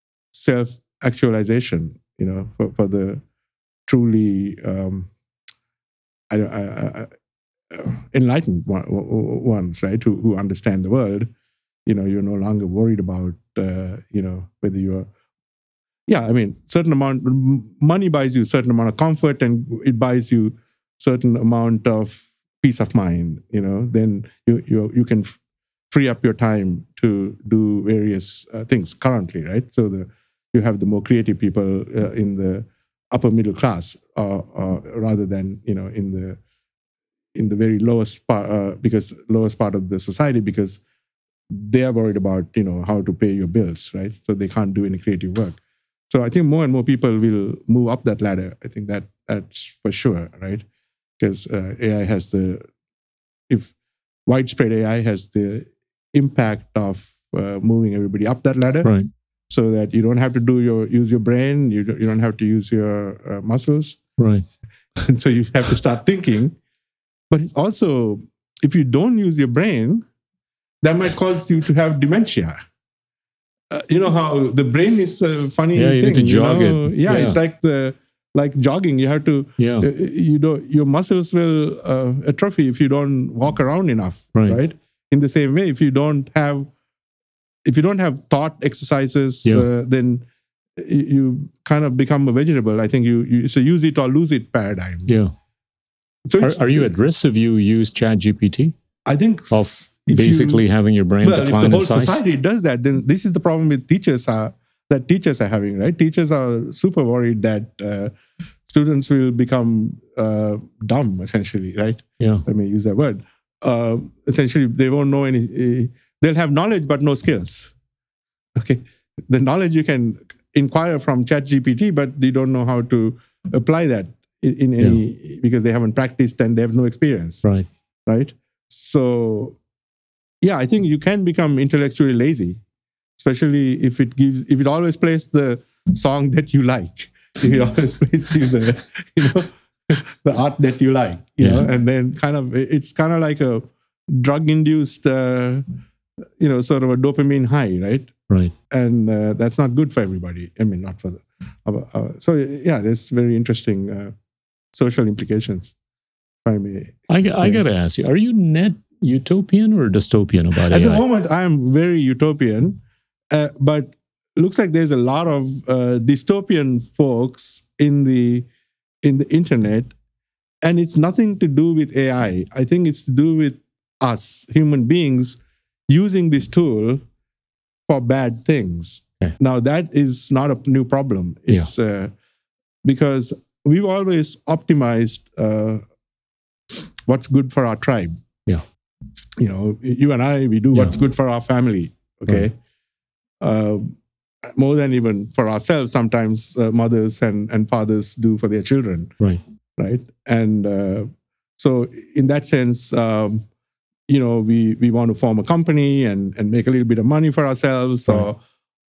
self-actualization, you know, for, for the truly um, I, I, I, uh, enlightened one, ones, right, who, who understand the world. You know, you're no longer worried about, uh, you know, whether you're, yeah, I mean, certain amount, money buys you a certain amount of comfort and it buys you certain amount of peace of mind, you know, then you you, you can f- free up your time to do various uh, things currently, right? So the you have the more creative people uh, in the upper middle class, uh, uh, rather than, you know, in the in the very lowest part, uh, because lowest part of the society, because they are worried about, you know, how to pay your bills, right? So they can't do any creative work. So I think more and more people will move up that ladder. I think that that's for sure, right? Because uh, A I has the, if widespread A I has the impact of uh, moving everybody up that ladder, Right. so that you don't have to do your use your brain, you don't, you don't have to use your uh, muscles, Right. and so you have to start thinking. But also, if you don't use your brain, that might cause you to have dementia. Uh, you know how the brain is a funny Yeah, you thing. need to jog you know? it. Yeah, Yeah. it's like the like jogging. You have to. Yeah. Uh, you know, your muscles will uh, atrophy if you don't walk around enough. Right. Right. In the same way, if you don't have, if you don't have thought exercises, Yeah. uh, then you, you kind of become a vegetable. I think you, you it's a use it or lose it paradigm. Yeah. So Are, it's- are you at risk if you use Chat G P T? I think Of if basically you, having your brain well, if the decline in whole size? society does that, then this is the problem with teachers are that teachers are having, right? Teachers are super worried that uh, students will become uh, dumb, essentially, right? Yeah. Let me use that word. Uh, essentially, they won't know any. Uh, they'll have knowledge but no skills. Okay, the knowledge you can inquire from Chat G P T, but you don't know how to apply that in, in any yeah. because they haven't practiced and they have no experience. Right. Right. So, yeah, I think you can become intellectually lazy, especially if it gives, if it always plays the song that you like, if it always plays you the, you know, the art that you like, you Yeah. know, and then kind of, it's kind of like a drug-induced, uh, you know, sort of a dopamine high, right? Right. And uh, that's not good for everybody. I mean, not for the, uh, uh, so yeah, there's very interesting uh, social implications. If I may I, say. I got to ask you, are you net utopian or dystopian about At A I? the moment, I am very utopian, uh, but looks like there's a lot of uh, dystopian folks in the in the internet, and it's nothing to do with A I. I think it's to do with us, human beings, using this tool for bad things. Okay. Now, that is not a new problem. It's yeah. uh, because we've always optimized uh, what's good for our tribe. Yeah. You know, you and I, we do yeah. what's good for our family. Okay. Right. Uh, more than even for ourselves, sometimes uh, mothers and, and fathers do for their children. Right. Right. And uh, so, in that sense, um, you know, we, we want to form a company and, and make a little bit of money for ourselves, right. or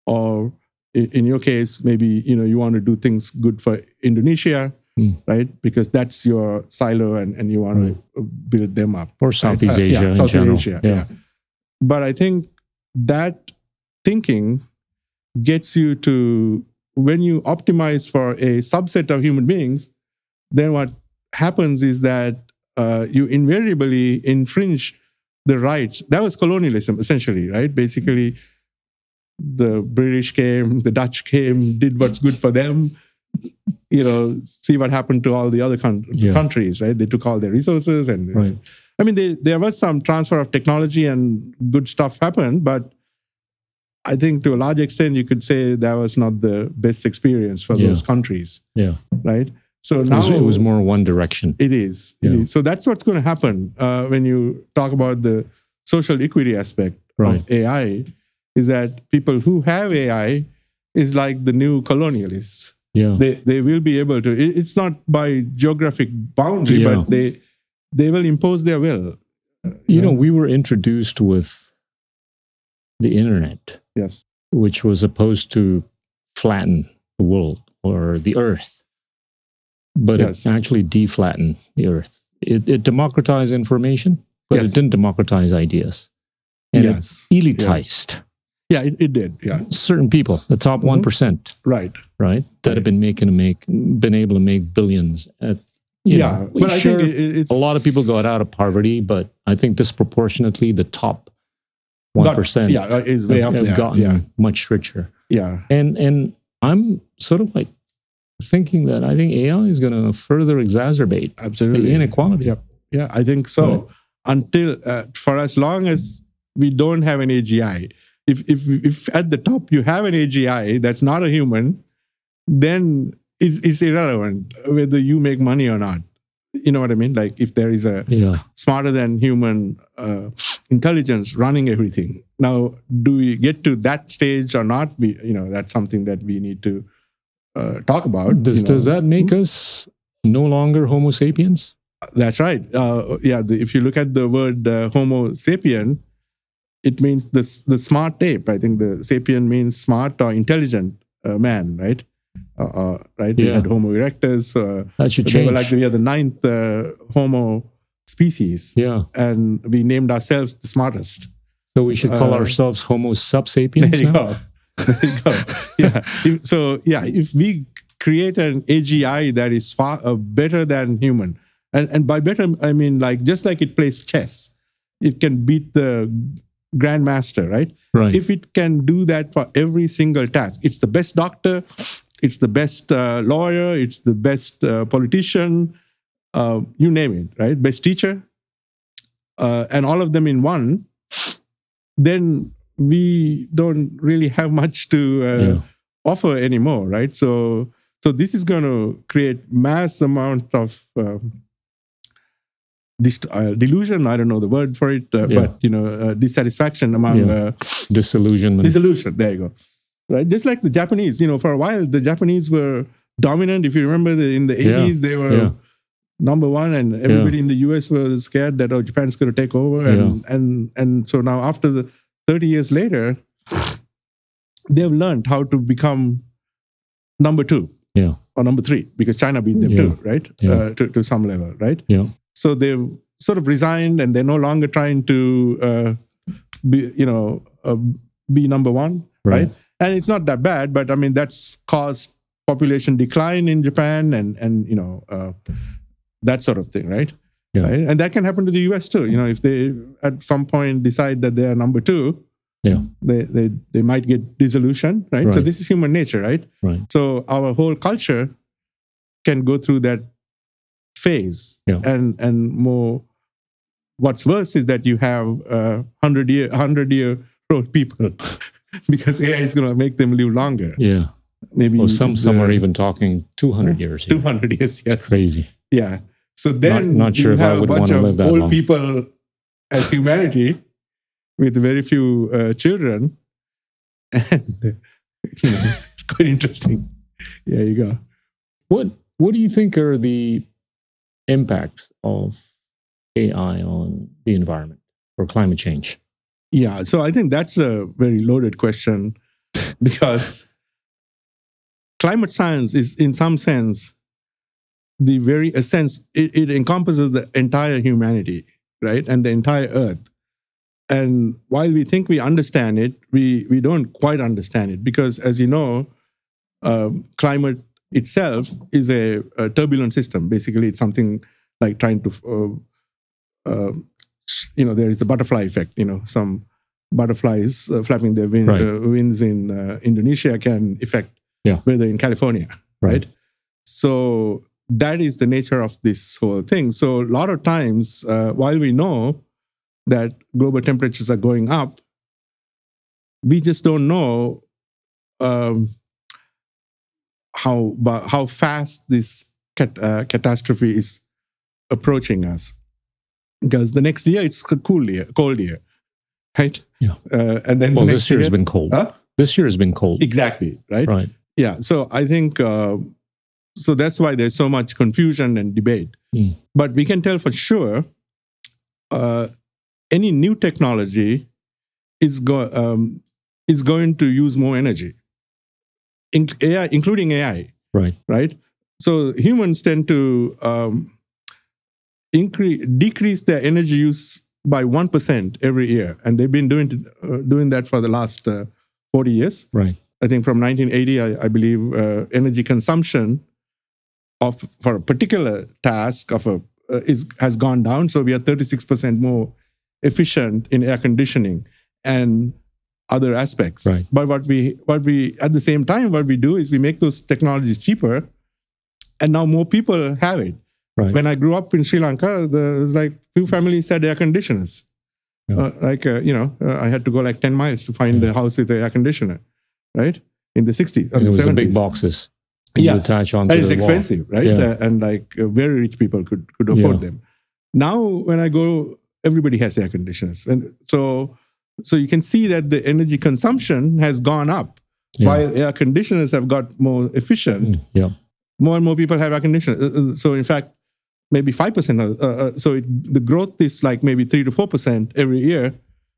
or in your case, maybe, you know, you want to do things good for Indonesia. Mm. Right, because that's your silo, and, and you want right. to build them up, or Southeast right? Asia, uh, yeah, in Southeast general. Asia, yeah. yeah. But I think that thinking gets you to, when you optimize for a subset of human beings, then what happens is that uh, you invariably infringe the rights. That was colonialism, essentially, right? Basically, the British came, the Dutch came, did what's good for them. You know, see what happened to all the other con- yeah. countries, right? They took all their resources, and right. I mean, they, there was some transfer of technology and good stuff happened, but I think to a large extent, you could say that was not the best experience for yeah. those countries. Yeah. Right. So, so now it was, it was more one direction. It is. It yeah. is. So that's what's going to happen uh, when you talk about the social equity aspect right. of A I. Is that people who have A I is like the new colonialists. Yeah. They they will be able to. it- It's not by geographic boundary, Yeah. but they they will impose their will. You know, we were introduced with the internet, Yes. which was supposed to flatten the world or the earth, but Yes. it actually deflattened the earth. It, it democratized information, but Yes. it didn't democratize ideas. And Yes. it elitized Yeah, it, it did. Yeah. certain people, the top Mhm. one percent, Right. right? That have been making to make, been able to make billions at, you Yeah. know, But I sure, think it, it's a lot of people got out of poverty, but I think disproportionately the top one That- percent Yeah, uh, is way up have there. gotten Yeah. much richer. Yeah. And and I'm sort of like thinking that I think A I is going to further exacerbate Absolutely. the inequality. Yep. Yeah, I think so. Right. Until uh, for as long as we don't have an A G I, if if if at the top you have an A G I that's not a human, then it's, it's irrelevant whether you make money or not. You know what I mean? Like if there is a Yeah. smarter than human uh, intelligence running everything. Now, do we get to that stage or not? We, you know, that's something that we need to uh, talk about. Does you know. does that make us no longer Homo sapiens? That's right. Uh, yeah, the, if you look at the word uh, Homo sapien, it means the the smart ape. I think the sapien means smart or intelligent uh, man, right? Uh, uh, right. We Yeah. had Homo erectus. Uh, That should they change. were like we are the ninth uh, Homo species, Yeah. and we named ourselves the smartest. So we should call Uh, ourselves Homo subsapiens There you now? go. There you go. Yeah. If, so yeah, if we create an A G I that is far uh, better than human, and and by better I mean like just like it plays chess, it can beat the grandmaster, right? Right. If it can do that for every single task, it's the best doctor, it's the best uh, lawyer, it's the best uh, politician, uh, you name it, right? Best teacher, uh, and all of them in one, then we don't really have much to uh, Yeah. offer anymore, right? So, so this is going to create mass amount of um, dist- uh, delusion. I don't know the word for it, uh, Yeah. but you know, uh, dissatisfaction among Yeah. uh, Disillusionment. disillusion. There you go. Right, just like the Japanese. You know, for a while the Japanese were dominant. If you remember, the, in the Yeah. eighties they were Yeah. number one, and everybody in the U S was scared that oh, Japan's going to take over, and and and so now after the thirty years later, they've learned how to become number two. Yeah. Or number three, because China beat them Yeah. too, right? Yeah. Uh, to, to some level, right? Yeah. So they've sort of resigned, and they're no longer trying to, uh, be, you know, uh, be number one, Right. right. And it's not that bad, but I mean that's caused population decline in Japan, and and you know uh, that sort of thing, right? Yeah. Right. And that can happen to the U S too. You know, if they at some point decide that they are number two, Yeah. they they they might get disillusioned, right? So Right. this is human nature, right? Right. So our whole culture can go through that phase, Yeah. and and more. What's worse is that you have uh, hundred year hundred year old people because A I is going to make them live longer. Yeah. Maybe Well, some some the are even talking two hundred years. two Here. hundred years. Yes, It's crazy. yeah. So then not sure you if I have would a bunch wanna of live that old long. people as humanity with very few uh, children, and you know, it's quite interesting. There you go. What What do you think are the impacts of A I on the environment or climate change? Yeah, so I think that's a very loaded question because climate science is, in some sense, the very essence. It, it encompasses the entire humanity, right, and the entire Earth. And while we think we understand it, we we don't quite understand it because, as you know, uh, climate itself is a, a turbulent system. Basically, it's something like trying to, uh, uh, you know, there is the butterfly effect. You know, some butterflies uh, flapping their wing, Right. uh, wings in uh, Indonesia can affect Yeah. weather in California, right? So that is the nature of this whole thing. So a lot of times, uh, while we know that global temperatures are going up, we just don't know um, how but how fast this cat, uh, catastrophe is approaching us. Because the next year it's a cool year, cold year, right? Yeah. Uh, and then Well, the this next year year has been cold. Huh? This year has been cold. Exactly, right? Right. Yeah. So I think, uh, so that's why there's so much confusion and debate. Mm. But we can tell for sure, uh, any new technology is, go, um, is going to use more energy, In- A I, including A I. Right. Right. So humans tend to um, increase, decrease their energy use by one percent every year. And they've been doing, uh, doing that for the last uh, forty years. Right. I think from nineteen eighty, I, I believe, uh, energy consumption of for a particular task of a uh, is has gone down. So we are thirty-six percent more efficient in air conditioning and other aspects. Right. But what we what we at the same time what we do is we make those technologies cheaper, and now more people have it. Right. When I grew up in Sri Lanka, there was like few families had air conditioners. Yeah. Uh, like uh, you know, uh, I had to go like ten miles to find Yeah. a house with an air conditioner. Right? In the sixties. And it was the seventies. big boxes. Yes. You attach onto And it's the wall. expensive, right? Yeah. Uh, and like uh, very rich people could, could afford Yeah. them. Now, when I go, everybody has air conditioners. And so, so you can see that the energy consumption has gone up. Yeah. While air conditioners have got more efficient, Mm, yeah. more and more people have air conditioners. Uh, uh, So in fact, maybe five percent. Uh, uh, so it, the growth is like maybe three to four percent every year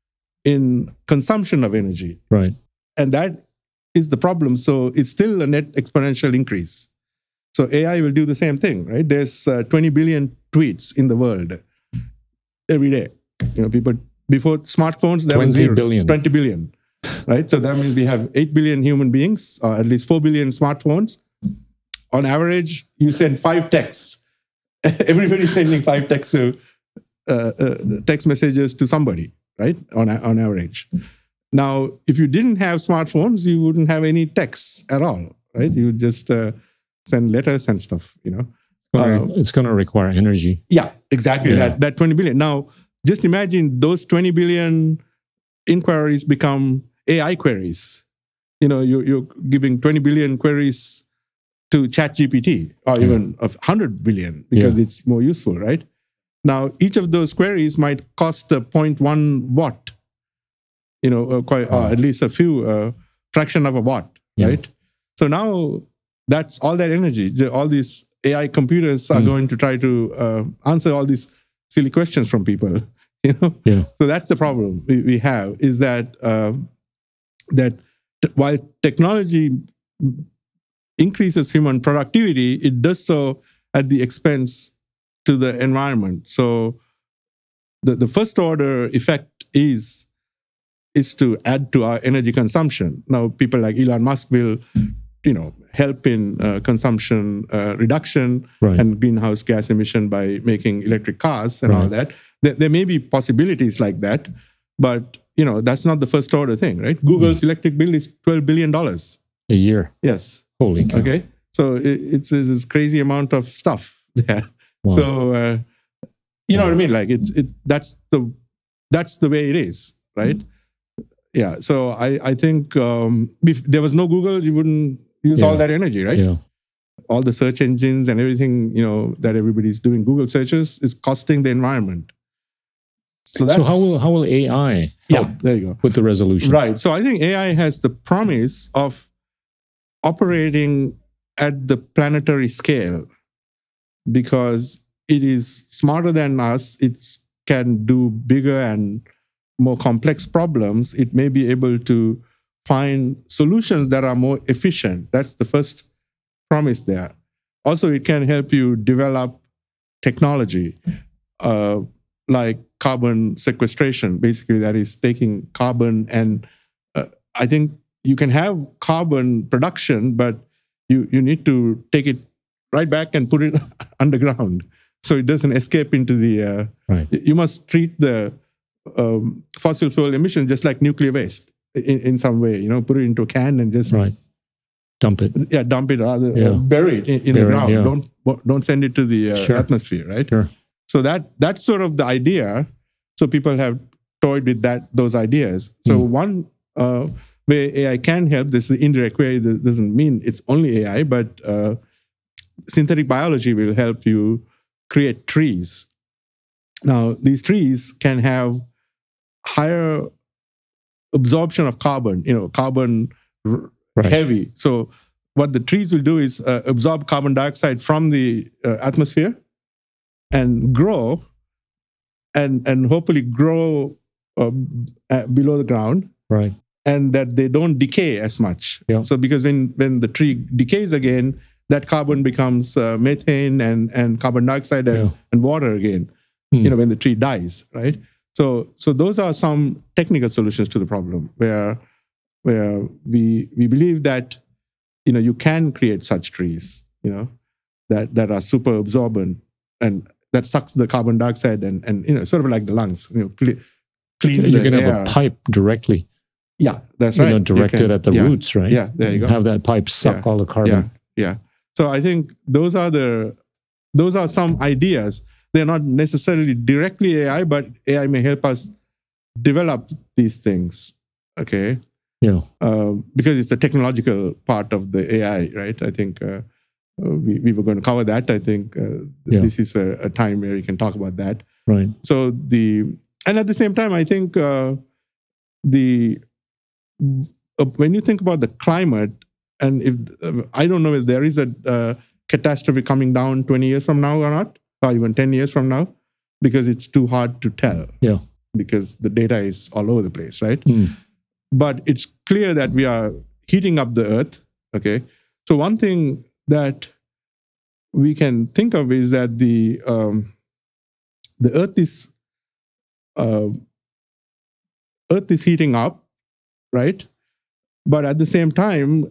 in consumption of energy. Right. And that is the problem. So it's still a net exponential increase. So A I will do the same thing, right? There's uh, twenty billion tweets in the world every day. You know, people before smartphones, there was twenty zero, billion. twenty billion, right? So that means we have eight billion human beings, or at least four billion smartphones. On average, you send five texts. Everybody's sending five texts to uh, uh, text messages to somebody, right? On on average. Now, if you didn't have smartphones, you wouldn't have any texts at all, right? You would just uh, send letters and stuff, you know. Uh, it's going to require energy. Yeah, exactly. Yeah. That that twenty billion. Now, just imagine those twenty billion inquiries become A I queries. You know, you, you're giving twenty billion queries to ChatGPT, or Yeah. even of one hundred billion because Yeah. it's more useful, right? Now, each of those queries might cost a zero point one watt. You know, uh, quite, uh, Wow. at least a few uh, fraction of a watt, Yeah. right? So now that's all that energy. The- All these A I computers are Mm. going to try to uh, answer all these silly questions from people. You know, Yeah. so that's the problem we, we have is that uh, that t- while technology increases human productivity, it does so at the expense to the environment. So the, the first order effect is is to add to our energy consumption. Now, people like Elon Musk will, you know, help in uh, consumption uh, reduction Right. and greenhouse gas emission by making electric cars and all Right. that. There, there may be possibilities like that, but you know, that's not the first order thing, right? Google's electric bill is twelve billion dollars. A year. Yes. Holy cow. Okay. So it, it's, it's this crazy amount of stuff there. Wow. So uh, you know what I mean? Like it's it that's the that's the way it is, right? Yeah. So I I think um, if there was no Google, you wouldn't use Yeah. all that energy, right? Yeah. All the search engines and everything, you know, that everybody's doing Google searches is costing the environment. So that's So how will how will A I help yeah. There you go. with the resolution? Right. So I think A I has the promise of operating at the planetary scale because it is smarter than us. It can do bigger and more complex problems. It may be able to find solutions that are more efficient. That's the first promise there. Also, it can help you develop technology uh, like carbon sequestration. Basically, that is taking carbon and uh, I think you can have carbon production, but you, you need to take it right back and put it underground so it doesn't escape into the... Uh, Right. You must treat the um, fossil fuel emission just like nuclear waste in, in some way, you know, put it into a can and just... Right. Dump it. Yeah, dump it, rather Yeah. uh, bury it in, in Bury the it, ground. yeah. Don't don't send it to the uh, Sure. atmosphere, right? Sure. So that that's sort of the idea. So people have toyed with that those ideas. So Mm. one uh, way A I can help, this is the indirect way. That doesn't mean it's only A I, but uh, synthetic biology will help you create trees. Now these trees can have higher absorption of carbon, you know, carbon r- Right. heavy. So what the trees will do is uh, absorb carbon dioxide from the uh, atmosphere and grow and, and hopefully grow uh, below the ground. Right. And that they don't decay as much. Yeah. So because when, when the tree decays again, that carbon becomes uh, methane and, and carbon dioxide and, Yeah. and water again, Hmm. you know, when the tree dies, right? So so those are some technical solutions to the problem where where we we believe that, you know, you can create such trees, you know, that, that are super absorbent and that sucks the carbon dioxide and, and you know, sort of like the lungs, you know, cle- clean You the can have air. a pipe directly, Yeah, that's you right. know, You directed can- at the yeah. roots, right? Yeah, there you go. Have that pipe suck Yeah. all the carbon. Yeah. So I think those are the those are some ideas. They're not necessarily directly A I, but A I may help us develop these things. Okay, Yeah. uh, because it's the technological part of the A I, right? I think uh, uh, we we were going to cover that. I think uh, Yeah. this is a, a time where we can talk about that. Right. So the and at the same time, I think uh, the uh, when you think about the climate, and if uh, I don't know if there is a uh, catastrophe coming down twenty years from now or not, or even ten years from now, because it's too hard to tell. Yeah. Because the data is all over the place, right? Mm. But it's clear that we are heating up the earth. Okay, so one thing that we can think of is that the um, the earth is uh, earth is heating up, right? But at the same time,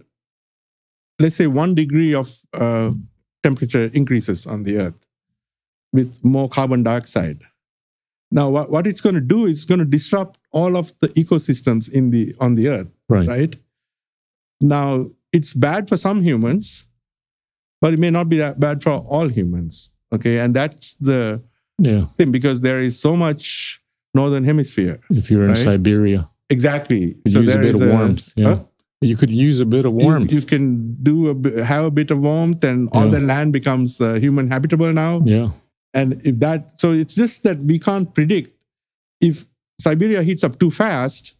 let's say one degree of uh, temperature increases on the earth with more carbon dioxide. Now, what, what it's going to do is going to disrupt all of the ecosystems in the on the earth, Right. right? Now, it's bad for some humans, but it may not be that bad for all humans. Okay, and that's the Yeah. thing, because there is so much northern hemisphere. If you're in Right. Siberia, Exactly. you So use a there bit is of warmth. Yeah. Huh? You could use a bit of You- warmth. You, can do a bit, have a bit of warmth, and all Yeah. the land becomes uh, human habitable now. yeah. And if that, so it's just that we can't predict if Siberia heats up too fast,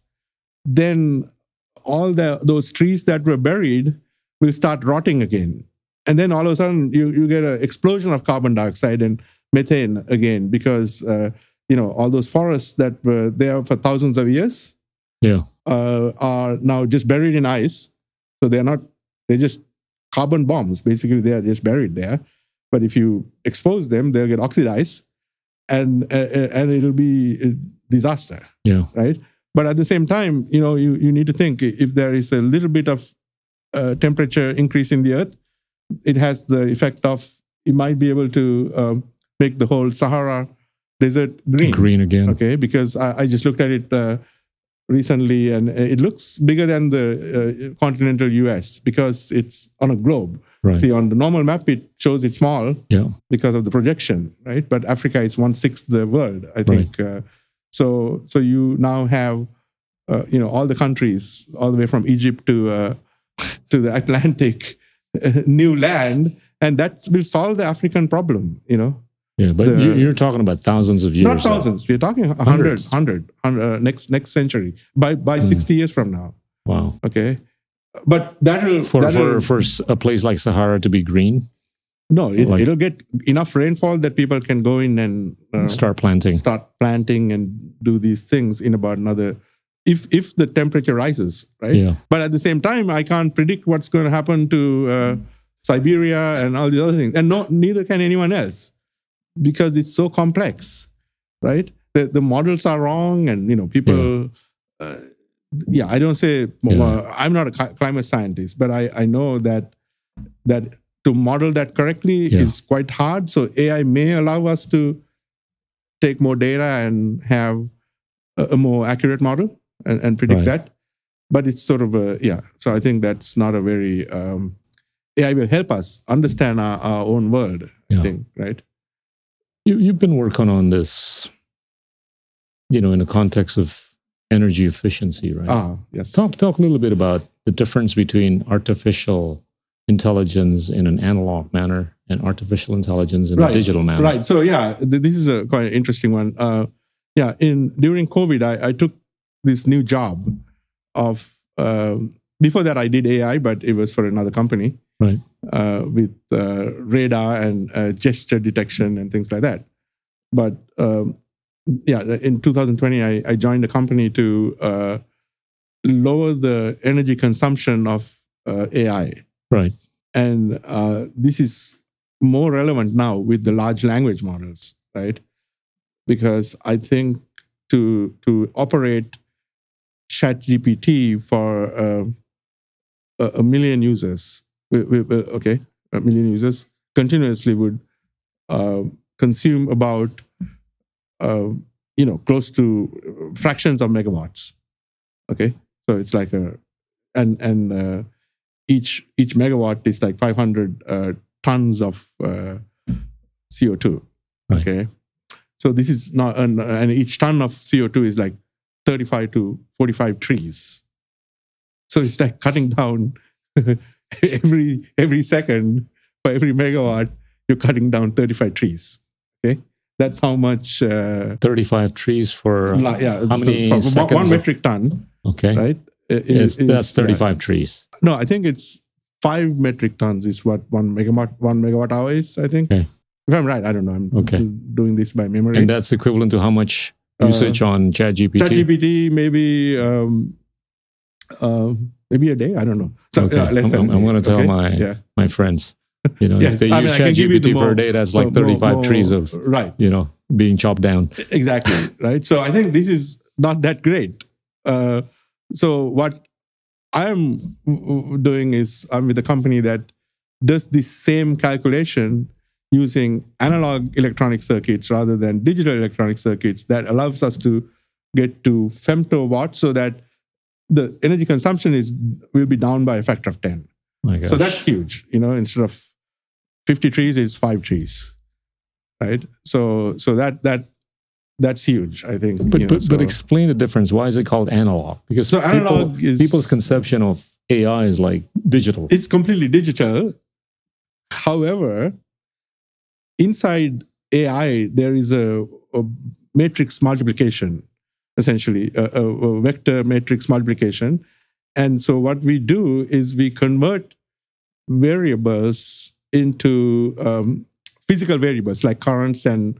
then all the those trees that were buried will start rotting again, and then all of a sudden you you get an explosion of carbon dioxide and methane again, because uh, you know all those forests that were there for thousands of years Yeah. uh, are now just buried in ice. So they're not, they're just carbon bombs. Basically, they are just buried there. But if you expose them, they'll get oxidized, and uh, and it'll be a disaster, Yeah. right? But at the same time, you know, you, you need to think, if there is a little bit of uh, temperature increase in the earth, it has the effect of, it might be able to um, make the whole Sahara desert green. Green again. Okay, because I, I just looked at it uh, recently, and it looks bigger than the uh, continental U S because it's on a globe. Right. See, on the normal map, it shows it small Yeah. because of the projection, right? But Africa is one sixth the world, I think. Uh, so, so you now have, uh, you know, all the countries, all the way from Egypt to uh, to the Atlantic, uh, new land, and that will solve the African problem. You know, Yeah. But The- you, you're talking about thousands of years. not thousands. We're talking a hundred, Hundreds. hundred, uh, next next century by by sixty years from now. Wow. Okay, but that'll For that'll, for for s- a place like Sahara to be green, no, it, like- it'll get enough rainfall that people can go in and uh, start planting. start planting and do these things in about another, if if the temperature rises, right? Yeah. But at the same time, I can't predict what's going to happen to uh, Siberia and all the other things, and no, neither can anyone else, because it's so complex, right? The the models are wrong, and you know people. Uh, yeah, I don't say Yeah. uh, I'm not a cli- climate scientist, but I I know that that to model that correctly Yeah. is quite hard. So A I may allow us to take more data and have a, a more accurate model and, and predict Right. that. But it's sort of a, yeah. So I think that's not a very, um, A I will help us understand our, our own world, Yeah. I think, right? You you've been working on this, you know, in the context of energy efficiency, right? Ah, yes. Talk talk a little bit about the difference between artificial intelligence in an analog manner and artificial intelligence in Right, a digital manner. Right. So yeah, th- this is a quite interesting one. Uh, yeah, in during COVID, I, I took this new job, of, uh, before that I did A I, but it was for another company. Right. Uh, with uh, radar and uh, gesture detection and things like that. But um, yeah, in two thousand twenty, I, I joined a company to uh, lower the energy consumption of uh, A I. Right. And uh, this is more relevant now with the large language models, right? Because I think to to operate ChatGPT for uh, a, a million users, we, we, okay, a million users continuously would uh, consume about, uh, you know, close to fractions of megawatts. Okay, so it's like a, and and uh, each each megawatt is like five hundred uh, tons of uh, C O two. Right. Okay, so this is not, and, and each ton of C O two is like thirty-five to forty-five trees. So it's like cutting down every every second for every megawatt, you're cutting down thirty-five trees. Okay, that's how much. Uh, thirty-five trees for la, yeah, how many for, for seconds? One metric ton. Okay, right. Is, is, that's thirty-five yeah. trees. No, I think it's five metric tons is what one megawatt one megawatt hour is. I think. Okay. If I'm right, I don't know. I'm okay. doing this by memory. And that's equivalent to how much usage uh, on ChatGPT? ChatGPT maybe um, uh, maybe a day. I don't know. So, okay. uh, less I'm, than I'm going to tell okay? my yeah. my friends. You know, yes. if they I use mean, ChatGPT for more, a day, that's like more, thirty-five more, trees of right. you know being chopped down. Exactly. Right. So I think this is not that great. Uh, so what I'm doing is I'm with a company that does this same calculation using analog electronic circuits rather than digital electronic circuits that allows us to get to femtowatts so that the energy consumption is will be down by a factor of ten. My so that's huge. You know, instead of fifty trees, it's five trees, right? So so that that that's huge, I think. But you know, but, so. but explain the difference. Why is it called analog? Because so analog people, is, people's conception of A I is like digital. It's completely digital. However, inside A I, there is a, a matrix multiplication, essentially, a, a, a vector matrix multiplication. And so what we do is we convert variables into um, physical variables like currents and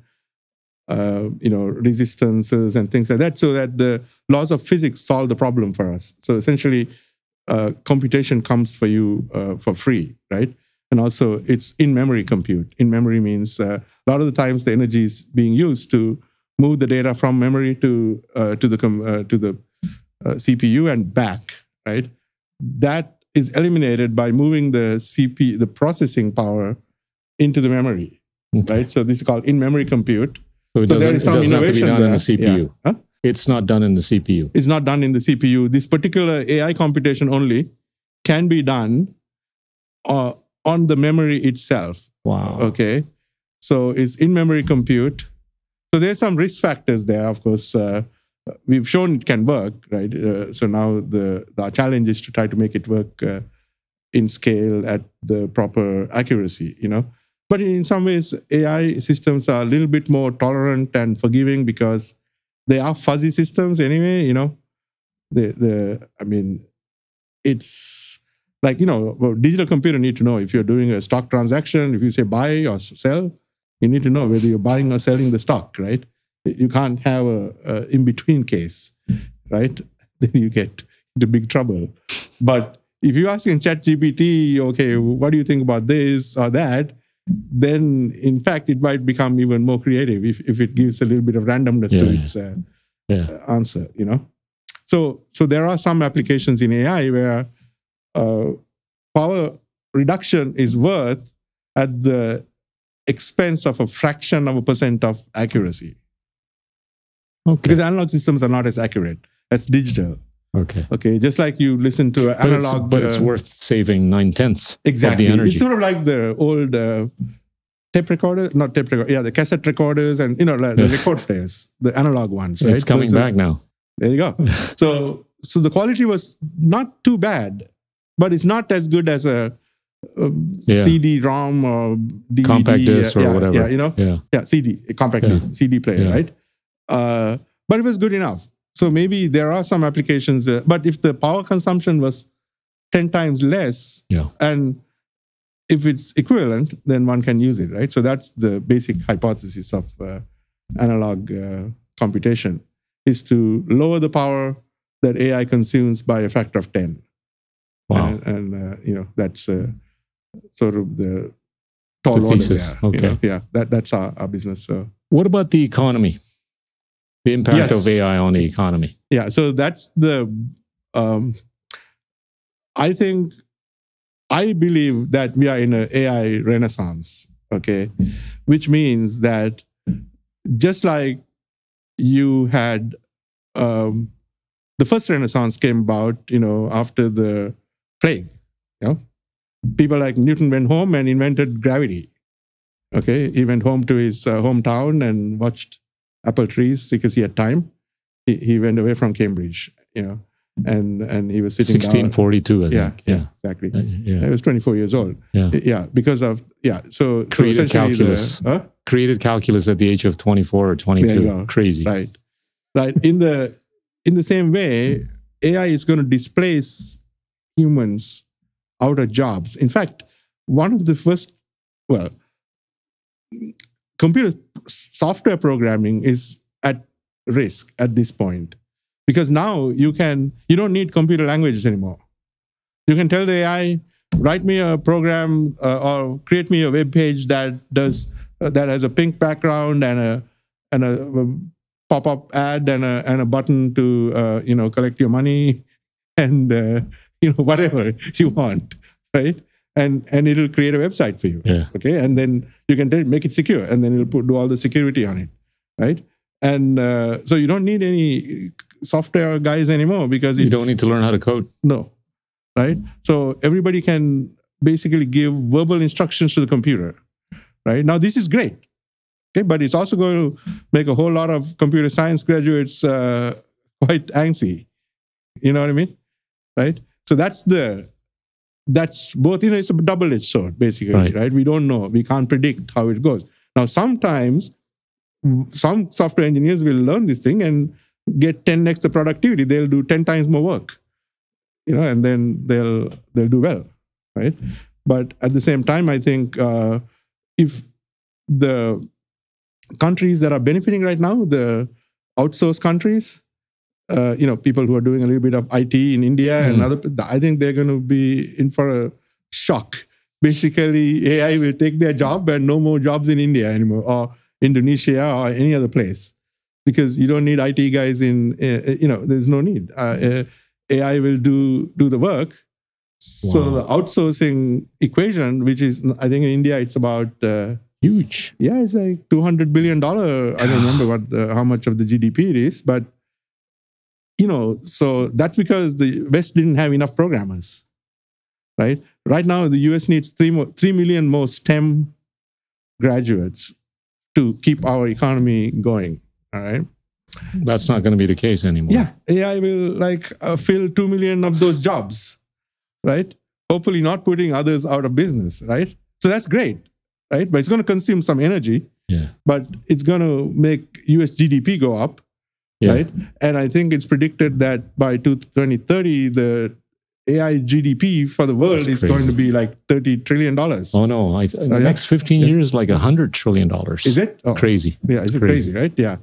uh, you know resistances and things like that, so that the laws of physics solve the problem for us. So essentially, uh, computation comes for you uh, for free, right? And also, it's in-memory compute. In-memory means uh, a lot of the times the energy is being used to move the data from memory to uh, to the uh, to the uh, C P U and back, right? That is eliminated by moving the C P U, the processing power, into the memory, okay. right? So this is called in-memory compute. So, it so doesn't, there is some it doesn't innovation have to be done there. in the C P U. Yeah. Huh? It's not done in the C P U. It's not done in the C P U. This particular A I computation only can be done uh, on the memory itself. Wow. Okay. So it's in-memory compute. So there's some risk factors there. Of course, uh, we've shown it can work, right? Uh, so now the, the challenge is to try to make it work uh, in scale at the proper accuracy, you know. But in some ways, A I systems are a little bit more tolerant and forgiving because they are fuzzy systems anyway, you know. The, the I mean, it's like, you know, well, digital computer need to know if you're doing a stock transaction, if you say buy or sell, you need to know whether you're buying or selling the stock, right? You can't have a, a in-between case, right? Then you get into big trouble. But if you ask in ChatGPT, okay, what do you think about this or that? Then, in fact, it might become even more creative if, if it gives a little bit of randomness yeah. to its uh, yeah. answer, you know? So, so there are some applications in A I where uh, power reduction is worth at the expense of a fraction of a percent of accuracy. Okay. Because analog systems are not as accurate as digital. Okay. Okay. Just like you listen to an but analog, it's, but it's uh, worth saving nine tenths exactly. of the energy. It's sort of like the old uh, tape recorders, not tape recorder, yeah, the cassette recorders and you know like the record players, the analog ones. Right? It's coming Versus, back now. There you go. so, so the quality was not too bad, but it's not as good as a, a yeah. C D ROM or D V D, compact disc uh, or yeah, whatever. Yeah, you know, yeah, yeah, C D, a compact yeah. disc, C D player, yeah. right? Uh, but it was good enough. So maybe there are some applications, uh, but if the power consumption was ten times less, yeah. and if it's equivalent, then one can use it, right? So that's the basic hypothesis of uh, analog uh, computation, is to lower the power that A I consumes by a factor of ten. Wow. And, and uh, you know, that's uh, sort of the tall The order thesis. there. Okay. You know? Yeah, that, that's our, our business. So. What about the economy? The impact Yes. of A I on the economy? Yeah, so that's the, um, I think, I believe that we are in an A I renaissance, okay? Which means that just like you had, um, the first renaissance came about, you know, after the plague, you know? People like Newton went home and invented gravity, okay? He went home to his uh, hometown and watched apple trees because he had time. He, he went away from Cambridge, you know, and and he was sitting sixteen forty-two, down. I Yeah, think. yeah, Yeah, exactly. Uh, yeah. He was twenty-four years old. Yeah. Yeah, because of, yeah, so, so Created essentially calculus. The, huh? Created calculus at the age of twenty-four or There you twenty-two. go. Crazy. Right, right. In the, in the same way, A I is going to displace humans out of jobs. In fact, one of the first, well, computer software programming is at risk at this point. Because now you can, you don't need computer languages anymore. You can tell the A I, write me a program uh, or create me a web page that does uh, that has a pink background and a and a, a pop-up ad and a and a button to uh, you know, collect your money and uh, you know, whatever you want, right? And and it'll create a website for you. Yeah. Okay, and then you can tell it, make it secure, and then it'll put do all the security on it, right? And uh, so you don't need any software guys anymore because You it's, don't need to learn how to code. no, right? So everybody can basically give verbal instructions to the computer, right? Now this is great, okay, but it's also going to make a whole lot of computer science graduates uh, quite angsty. You know what I mean, right? So that's the that's both. You know, it's a double-edged sword, basically, Right. right? We don't know, we can't predict how it goes. Now sometimes some software engineers will learn this thing and get ten x the productivity. They'll do ten times more work, you know, and then they'll they'll do well, right? But at the same time, I think uh, if the countries that are benefiting right now, the outsourced countries, uh, you know, people who are doing a little bit of I T in India Mm. and other, I think they're going to be in for a shock. Basically, A I will take their job and no more jobs in India anymore, or Indonesia or any other place, because you don't need I T guys in, uh, you know, there's no need. Uh, uh, A I will do do the work. So Wow. the outsourcing equation, which is, I think in India, it's about, uh, Huge. yeah, it's like two hundred billion dollars. I don't remember what the, how much of the G D P it is, but, you know, so that's because the West didn't have enough programmers, right? Right now, the U S needs three, more, three million more STEM graduates to keep our economy going, all right? That's not going to be the case anymore. Yeah, A I will like uh, fill two million of those jobs, right? Hopefully not putting others out of business, right? So that's great, right? But it's going to consume some energy, Yeah. but it's going to make U S G D P go up, Yeah. right? And I think it's predicted that by twenty thirty, the A I G D P for the world That's is going crazy. to be like thirty trillion dollars. Oh no! I, in the yeah? next fifteen Yeah. years, like a hundred trillion dollars. Is it? Oh, Crazy. yeah, is it Crazy. crazy, right? Yeah.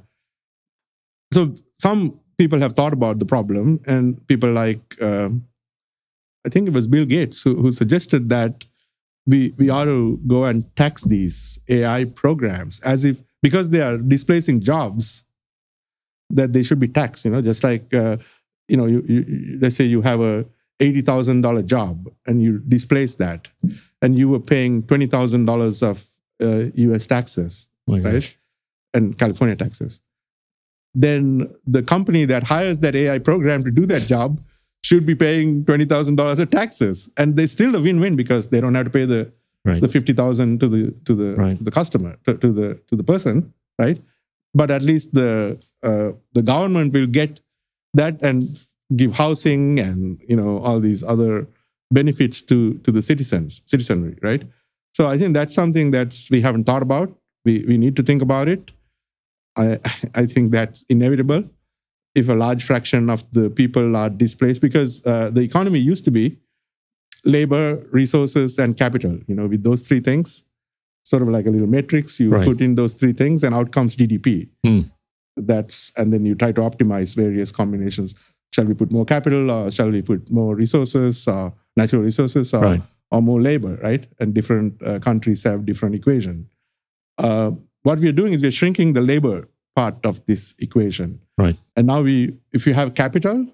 So some people have thought about the problem, and people like, um, I think it was Bill Gates who, who suggested that we, we ought to go and tax these A I programs as if, because they are displacing jobs, that they should be taxed, you know, just like, uh, you know, you, you, let's say you have a eighty thousand dollars job and you displace that, and you were paying twenty thousand dollars of uh, U S taxes, Oh my right? gosh. And California taxes. Then the company that hires that A I program to do that job should be paying twenty thousand dollars of taxes. And they still a win-win because they don't have to pay the, Right. the fifty thousand dollars to the to the Right. to the customer, to, to the to the person, right? But at least the uh, the government will get that and give housing and, you know, all these other benefits to to the citizens, citizenry, right? So I think that's something that we haven't thought about. We we need to think about it. I I think that's inevitable. if a large fraction of the people are displaced, because uh, the economy used to be labor, resources, and capital. You know, with those three things, sort of like a little matrix, you Right. put in those three things, and out comes G D P. Mm. That's and then you try to optimize various combinations. Shall we put more capital, or shall we put more resources, or natural resources, or, Right. or more labor, right? And different uh, countries have different equation. Uh, what we are doing is we're shrinking the labor part of this equation. Right. And now we, if you have capital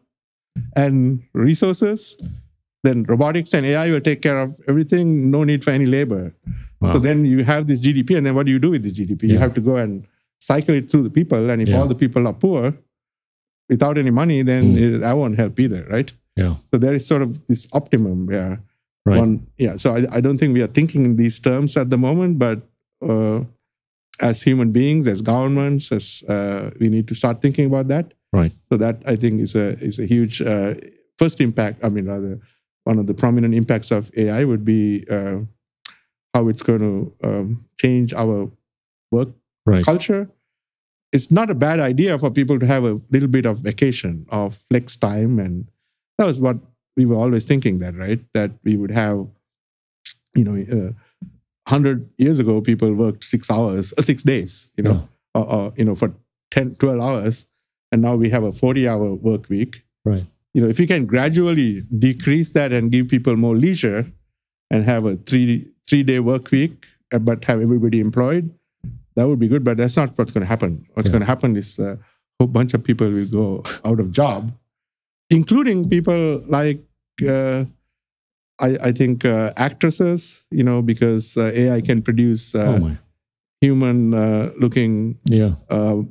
and resources, then robotics and A I will take care of everything. No need for any labor. Wow. So then you have this G D P, and then what do you do with this G D P? Yeah. You have to go and cycle it through the people. And if Yeah. all the people are poor, without any money, then Mm. it, that won't help either, right? Yeah. So there is sort of this optimum where Right. one, yeah. So I, I don't think we are thinking in these terms at the moment, but uh, as human beings, as governments, as uh, we need to start thinking about that. Right. So that I think is a is a huge uh, first impact. I mean, rather one of the prominent impacts of A I would be uh, how it's going to um, change our work Right. culture. It's not a bad idea for people to have a little bit of vacation or flex time, and that was what we were always thinking. That right, that we would have, you know, uh, hundred years ago, people worked six hours, uh, six days, you know, Yeah. or, or you know, for ten, twelve hours, and now we have a forty-hour work week. Right. You know, if you can gradually decrease that and give people more leisure, and have a three three day work week, uh, but have everybody employed, that would be good. But that's not what's going to happen. What's Yeah. going to happen is a whole bunch of people will go out of job, including people like uh, I, I think uh, actresses. You know, because uh, A I can produce uh, Oh my. human uh, looking Yeah. uh,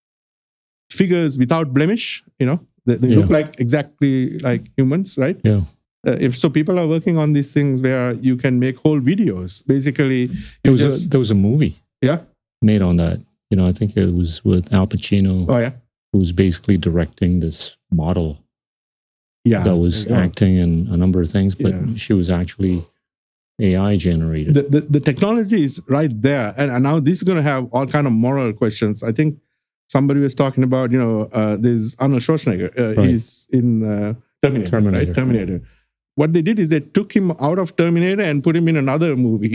figures without blemish. You know, they, they Yeah. look like exactly like humans, right? Yeah. Uh, if so, people are working on these things where you can make whole videos. Basically, There you was just, a there was a movie yeah. made on that. You know, I think it was with Al Pacino, Oh yeah, who's basically directing this model yeah. that was Yeah. acting in a number of things, but Yeah. she was actually A I generated. The, the the technology is right there, and, and now this is going to have all kind of moral questions. I think somebody was talking about, you know, uh, there's Arnold Schwarzenegger. Uh, Right. He's in uh, Terminator, Terminator. right? Terminator. What they did is they took him out of Terminator and put him in another movie,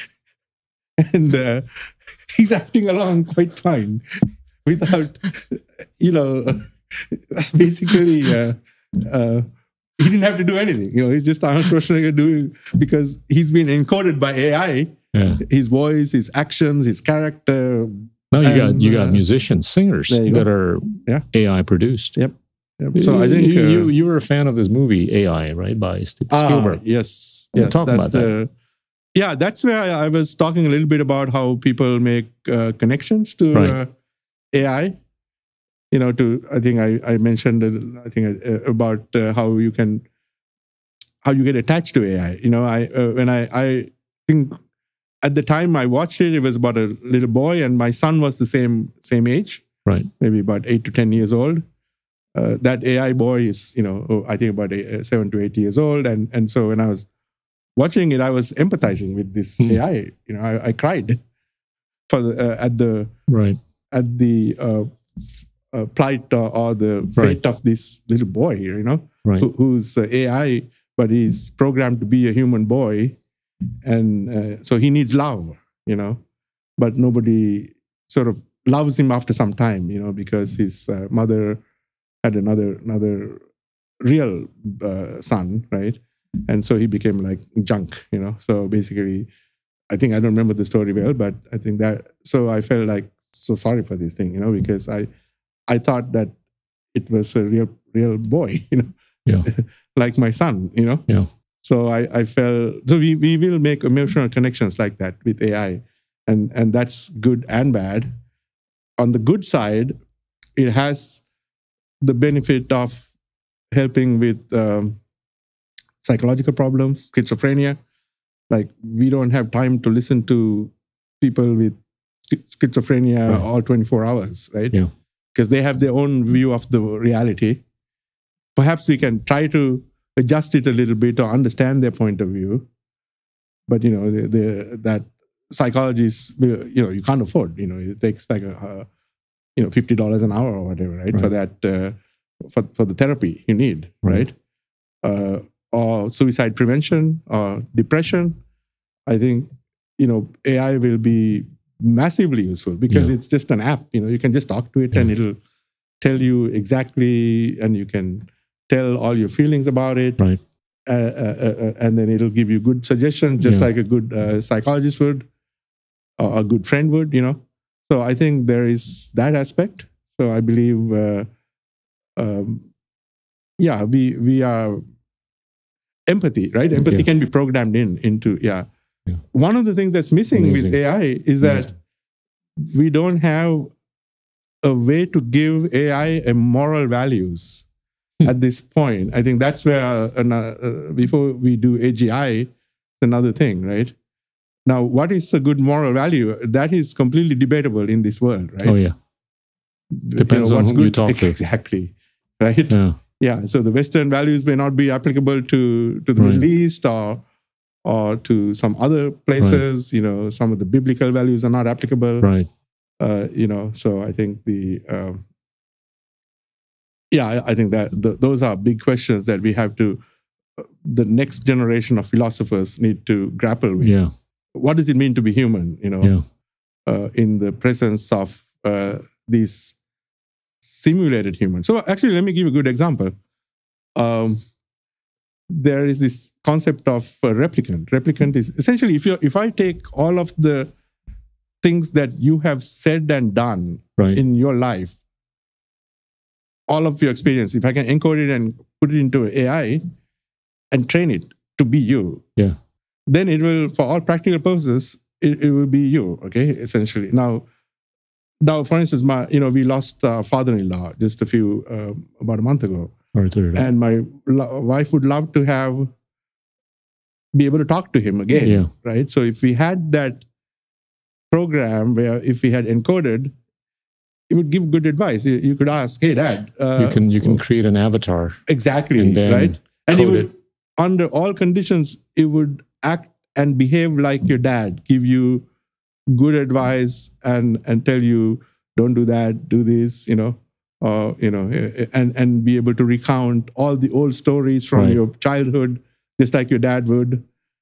and uh, he's acting along quite fine without, you know, basically. Uh, uh, he didn't have to do anything. You know, he's just Arnold Schwarzenegger doing, because he's been encoded by A I. Yeah. His voice, his actions, his character. No, you And, got you got uh, musicians, singers there you that go. are Yeah. A I produced. Yep. Yep. So I think you, uh, you you were a fan of this movie A I, right, by St- ah, Spielberg. yes, We'll yes. talk That's about that. the yeah. That's where I, I was talking a little bit about how people make uh, connections to Right. uh, A I. You know, to I think I I mentioned uh, I think uh, about uh, how you can how you get attached to A I. You know, I uh, when I I think at the time I watched it, it was about a little boy, and my son was the same same age, Right. maybe about eight to ten years old. Uh, that A I boy is, you know, oh, I think about eight, uh, seven to eight years old, and and so when I was watching it, I was empathizing with this Hmm. A I. You know, I, I cried for the, uh, at the Right. at the uh, uh, plight or, or the Right. fate of this little boy. You know, Right. who, who's uh, A I, but he's programmed to be a human boy, and uh, so he needs love. You know, but nobody sort of loves him after some time. You know, because his uh, mother had another another real uh, son, right? And so he became like junk, you know. So basically, I think I don't remember the story well, but I think that. So I felt like so sorry for this thing, you know, because I I thought that it was a real real boy, you know, Yeah. like my son, you know. Yeah. So I I felt so we we will make emotional connections like that with A I, and and that's good and bad. On the good side, it has the benefit of helping with um, psychological problems, schizophrenia. Like we don't have time to listen to people with schizophrenia Right. all twenty-four hours, right? Yeah. Because they have their own view of the reality. Perhaps we can try to adjust it a little bit or understand their point of view. But, you know, the, the, that psychologists, you know, you can't afford, you know, it takes like a, a you know, fifty dollars an hour or whatever, right? Right. For that uh, for, for the therapy you need, right? Uh, or suicide prevention or depression. I think, you know, A I will be massively useful because yeah. it's just an app. You know, you can just talk to it yeah. and it'll tell you exactly, and you can tell all your feelings about it. Right. Uh, uh, uh, and then it'll give you good suggestions, just yeah. like a good uh, psychologist would, or a good friend would, you know. So I think there is that aspect. So I believe, uh, um, yeah, we we are empathy, right? Empathy yeah. can be programmed in into, yeah. yeah. One of the things that's missing Amazing. with A I is that Amazing. we don't have a way to give A I a moral values at this point. I think that's where, uh, uh, before we do A G I, it's another thing, right? Now, what is a good moral value? That is completely debatable in this world, right? Oh, yeah. Depends you know, on who good, you talk exactly, to. Exactly, right? Yeah. Yeah, so the Western values may not be applicable to, to the right. Middle East or or to some other places. Right. You know, some of the biblical values are not applicable. Right. Uh, you know, so I think the um, yeah, I, I think that the, those are big questions that we have to. Uh, the next generation of philosophers need to grapple with. Yeah. What does it mean to be human? You know, yeah. uh, in the presence of uh, these simulated humans. So actually, let me give you a good example. Um, there is this concept of a replicant. Replicant is essentially if you if I take all of the things that you have said and done right. in your life, all of your experience, if I can encode it and put it into A I and train it to be you, yeah, then it will, for all practical purposes, it, it will be you. Okay, essentially. Now, now, for instance, my you know we lost our father-in-law just a few uh, about a month ago. And my lo- wife would love to have, be able to talk to him again, yeah. right? So if we had that program where if we had encoded, it would give good advice. You, you could ask, hey, Dad. Uh, you can you can create an avatar. Exactly, and then right? And it would, it. under all conditions, it would act and behave like your dad, give you good advice and, and tell you, don't do that, do this, you know. Uh, you know, and and be able to recount all the old stories from right. your childhood, just like your dad would,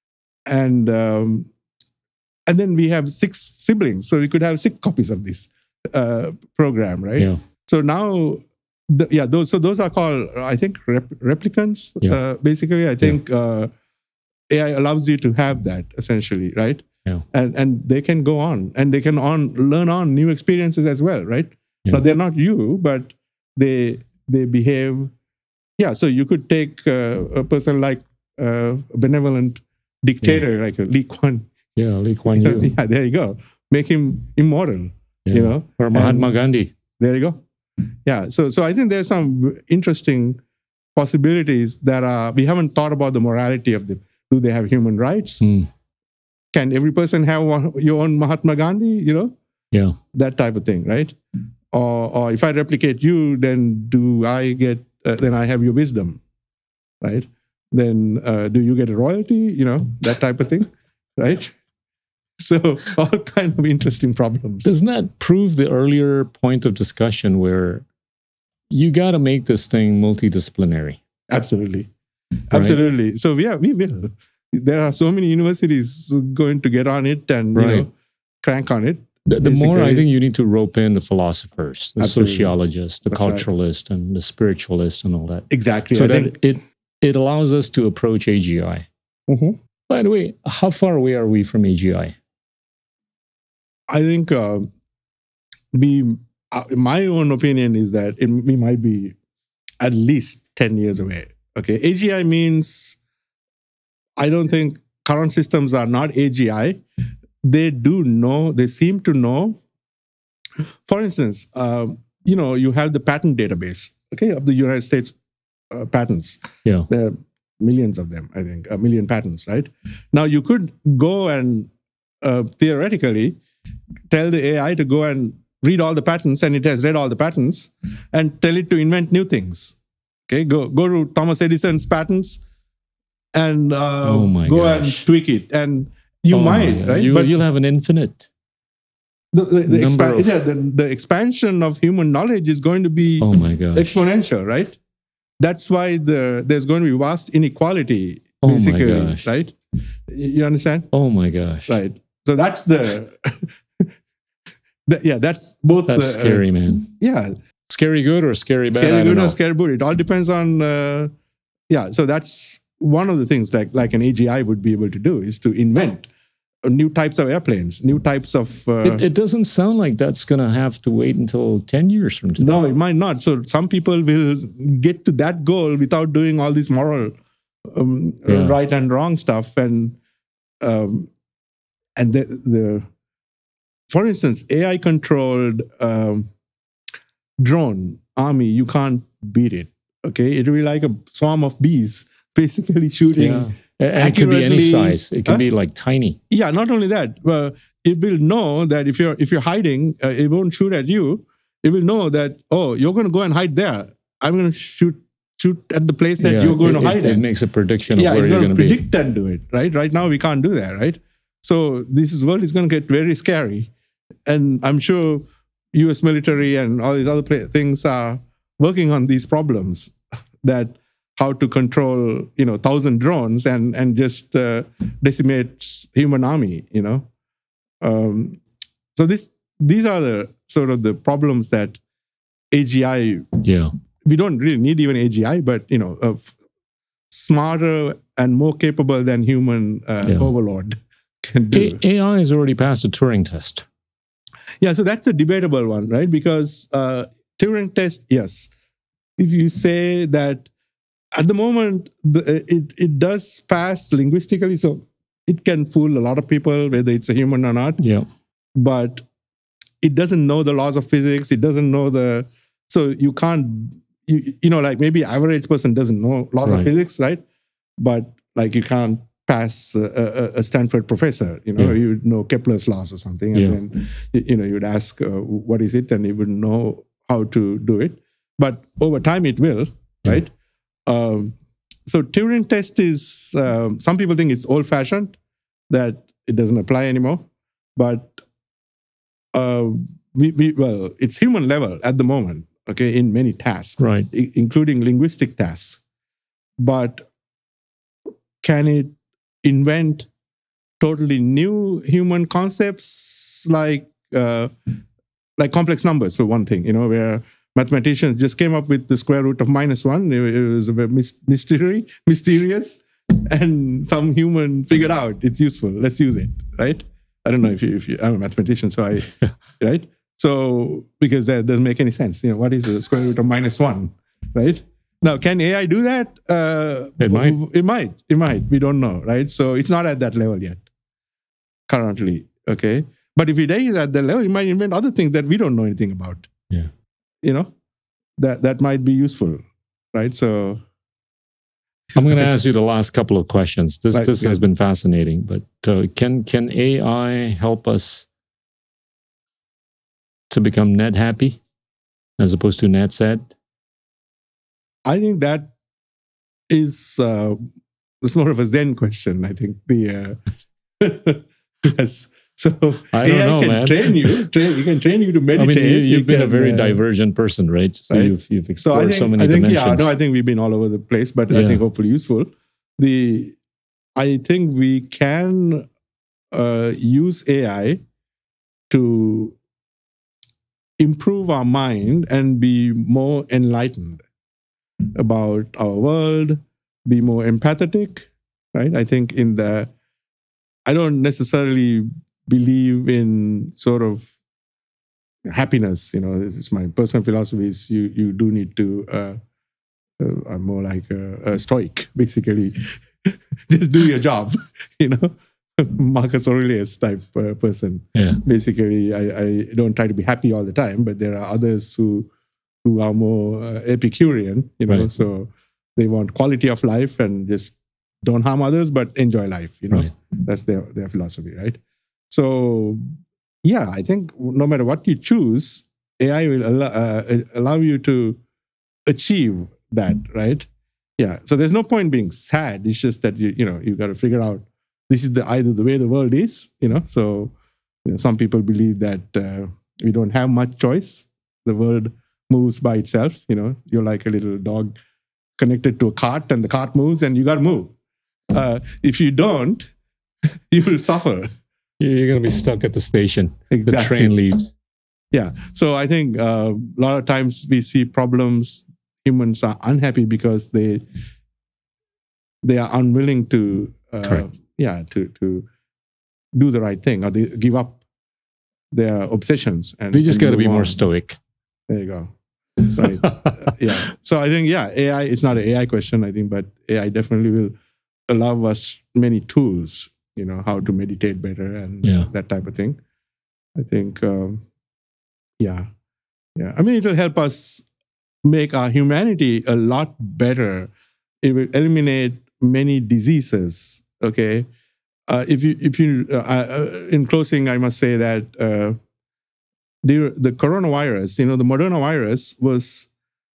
and um, and then we have six siblings, so we could have six copies of this uh, program, right? Yeah. So now, the, yeah, those so those are called, I think, rep, replicants. Yeah. Uh, basically, I think yeah. uh, A I allows you to have that essentially, right? Yeah. And and they can go on and they can on learn on new experiences as well, right? Yeah. But they're not you, but they they behave. Yeah, so you could take uh, a person like uh, a benevolent dictator, yeah. like a Lee Kuan. Yeah, Lee Kuan Yew. Yeah, there you go. Make him immortal. Yeah. You know, or Mahatma and Gandhi. There you go. Yeah, so so I think there's some interesting possibilities that are we haven't thought about the morality of them. Do they have human rights? Mm. Can every person have one, your own Mahatma Gandhi? You know, yeah, that type of thing, right? Or, or if I replicate you, then do I get, uh, then I have your wisdom, right? Then uh, do you get a royalty? You know, that type of thing, right? So all kind of interesting problems. Doesn't that prove the earlier point of discussion where you got to make this thing multidisciplinary? Absolutely. Absolutely. Right? So yeah, we will. There are so many universities going to get on it and, right. you know, crank on it. The, the more I think you need to rope in the philosophers, the Absolutely. sociologists, the That's culturalists, right. and the spiritualists and all that. Exactly. So I that think... it, it allows us to approach A G I. Mm-hmm. By the way, how far away are we from A G I? I think uh, we, uh, my own opinion is that it, we might be at least ten years away. Okay. A G I means, I don't think current systems are not A G I. They do know, they seem to know. For instance, um, you know, you have the patent database, okay, of the United States uh, patents. Yeah. There are millions of them, I think, a million patents, right? Now, you could go and uh, theoretically tell the A I to go and read all the patents, and it has read all the patents, and tell it to invent new things. Okay, go, go to Thomas Edison's patents and uh, oh my go gosh. and tweak it. And you oh might, right? You, but you'll have an infinite. the, the, the, number expa- of- yeah, the, the expansion of human knowledge is going to be Oh my gosh. exponential, right? That's why the there's going to be vast inequality, Oh my basically, gosh. right? You understand? Oh my gosh. Right. So that's the, the yeah, that's both. That's the, scary, uh, man. Yeah, Scary good or scary bad? I scary don't good know. or scary good. It all depends on. Uh, yeah, so that's one of the things like like an A G I would be able to do is to invent new types of airplanes, new types of. Uh, It, it doesn't sound like that's going to have to wait until ten years from today. no, it might not. So some people will get to that goal without doing all this moral um, Yeah. right and wrong stuff, and um, and the, the for instance, A I controlled um, drone army, you can't beat it. Okay, it will be like a swarm of bees, basically shooting. Yeah. And it could be any accurately- size. It could Huh? be like tiny. Yeah, not only that, uh, it will know that if you're if you're hiding, uh, it won't shoot at you. It will know that, oh, you're going to go and hide there. I'm going to shoot shoot at the place that Yeah, you're going it, to hide it, at. it makes a prediction Yeah, of where it's you're going going to to be. predict and do it, right? Right now, we can't do that, right? So this is, world is going to get very scary. And I'm sure U S military and all these other pla- things are working on these problems, that how to control, you know, thousand drones and and just uh, decimate human army, you know. Um, so this these are the sort of the problems that A G I. Yeah. We don't really need even A G I, but you know, a f- smarter and more capable than human uh, Yeah. overlord can do. A- AI has already passed a Turing test. Yeah, so that's a debatable one, right? Because uh, Turing test, yes. If you say that at the moment, the, it, it does pass linguistically, so it can fool a lot of people, whether it's a human or not, Yeah. but it doesn't know the laws of physics. It doesn't know the, so you can't, you, you know, like maybe average person doesn't know laws Right. of physics, right? But like you can't pass a, a, a Stanford professor, you know, Yeah. you would know Kepler's laws or something. And Yeah. then, you you know, you'd ask, uh, what is it? And he would know how to do it. But over time it will, Yeah. right? Um, so Turing test is, um, some people think it's old fashioned, that it doesn't apply anymore. But uh, we, we, well, it's human level at the moment, okay, in many tasks, Right. i- including linguistic tasks. But can it invent totally new human concepts like uh, like complex numbers, for one thing, you know, where mathematicians just came up with the square root of minus one. It, it was a bit mys- mystery, mysterious, and some human figured out it's useful. Let's use it, right? I don't know if you, if you, I'm a mathematician, so I, right? So, because that doesn't make any sense. You know, what is the square root of minus one, right? Now, can A I do that? Uh, It might. It might. It might. We don't know, right? So it's not at that level yet, currently, okay? But if it is at that level, it might invent other things that we don't know anything about. Yeah. You know, that, that might be useful, right? So I'm going to ask you the last couple of questions. This Right, this yeah. has been fascinating, but uh, can can A I help us to become net happy as opposed to net sad? I think that is uh, it's more of a Zen question. I think the uh, yes. So I don't A I know, can man. train you. Train, you can train you to I meditate. mean, you, you've you been a can, very uh, divergent person, right? So right. you've you've So I explored think so many I think dimensions. yeah. No, I think we've been all over the place, but I Yeah. think hopefully useful. The I think we can uh, use A I to improve our mind and be more enlightened about our world, be more empathetic, right? I think in the, I don't necessarily believe in sort of happiness, you know, this is my personal philosophy is you, you do need to, uh, uh, I'm more like a, a stoic, basically. Just do your job, you know, Marcus Aurelius type uh, person. Yeah. Basically, I, I don't try to be happy all the time, but there are others who who are more uh, Epicurean, you know, Right. so they want quality of life and just don't harm others, but enjoy life, you know. Right. That's their, their philosophy, right? So, yeah, I think no matter what you choose, A I will allow, uh, allow you to achieve that, right? Yeah. So there's no point being sad. It's just that you you know you got to figure out this is the either the way the world is, you know. So you know, some people believe that uh, we don't have much choice. The world moves by itself. You know, you're like a little dog connected to a cart, and the cart moves, and you got to move. Uh, if you don't, you will suffer. You're going to be stuck at the station. Exactly. The train leaves. Yeah. So I think uh, a lot of times we see problems. Humans are unhappy because they they are unwilling to uh, yeah to to do the right thing, or they give up their obsessions. And they just got to be on. more stoic. There you go. Right. uh, yeah. So I think yeah, A I. It's not an A I question, I think, but A I definitely will allow us many tools. You know, how to meditate better and yeah. that type of thing. I think. Um, yeah. Yeah. I mean, it will help us make our humanity a lot better. It will eliminate many diseases. Okay, uh, if you if you uh, uh, in closing, I must say that uh, the the coronavirus, you know, the Moderna virus was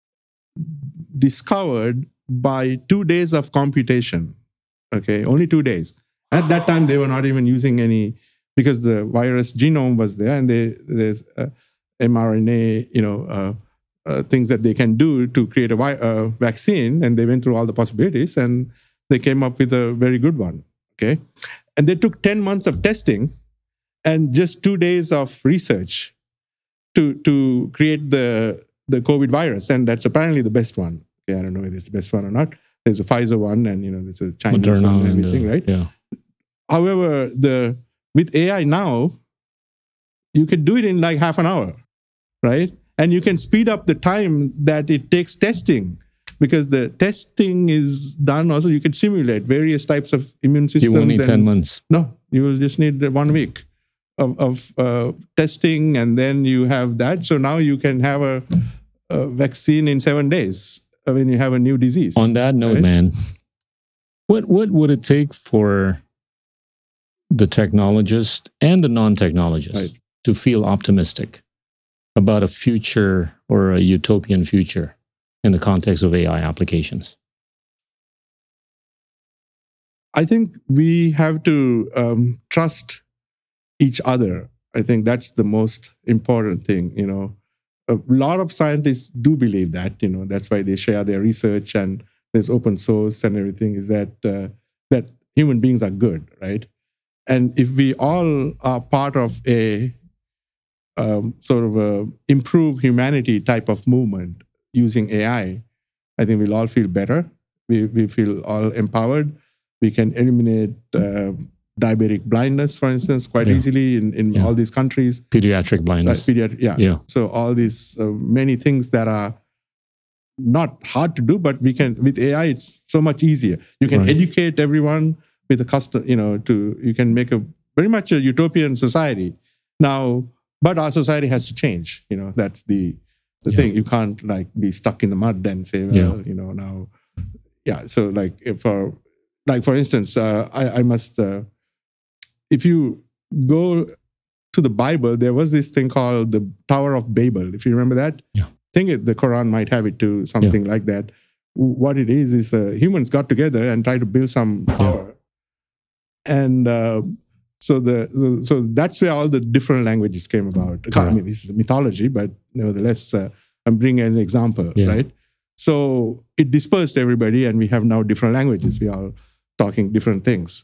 discovered by two days of computation. Okay, only two days. At that time, they were not even using any because the virus genome was there, and they, there's uh, mRNA, you know. Uh, Uh, things that they can do to create a uh, vaccine, and they went through all the possibilities, and they came up with a very good one. Okay, and they took ten months of testing and just two days of research to to create the the COVID virus, and that's apparently the best one. Okay, I don't know if it's the best one or not. There's a Pfizer one, and you know there's a Chinese Moderna one, and everything, and, uh, right? Yeah. However, the with A I now, you could do it in like half an hour, right? And you can speed up the time that it takes testing, because the testing is done. Also, you can simulate various types of immune systems. You won't need ten months. No, you will just need one week of, of uh, testing, and then you have that. So now you can have a, a vaccine in seven days when you have a new disease. On that note, right? man, what what would it take for the technologist and the non-technologist right. to feel optimistic about a future or a utopian future in the context of A I applications? I think we have to um, trust each other. I think that's the most important thing. You know, a lot of scientists do believe that. You know, that's why they share their research, and there's open source and everything. Is that uh, that human beings are good, right? And if we all are part of a Um, sort of a improve humanity type of movement using A I, I think we'll all feel better. We we feel all empowered. We can eliminate uh, diabetic blindness, for instance, quite yeah. easily in, in yeah. all these countries. Pediatric blindness. Like pediatric, yeah. yeah. So all these uh, many things that are not hard to do, but we can with A I. It's so much easier. You can right. educate everyone with a custom. You know, to you can make a very much a utopian society now. But our society has to change. You know, that's the the yeah. thing. You can't like be stuck in the mud and say, well, yeah. you know, now, yeah. So like, if for like for instance, uh, I I must uh, if you go to the Bible, there was this thing called the Tower of Babel. If you remember that, yeah. I think it, the Quran might have it too, something yeah. like that. What it is is uh, humans got together and tried to build some tower, yeah. and. Uh, So the so that's where all the different languages came about. I mean, this is mythology, but nevertheless, uh, I'm bringing an example, yeah. right? So it dispersed everybody, and we have now different languages. We are talking different things.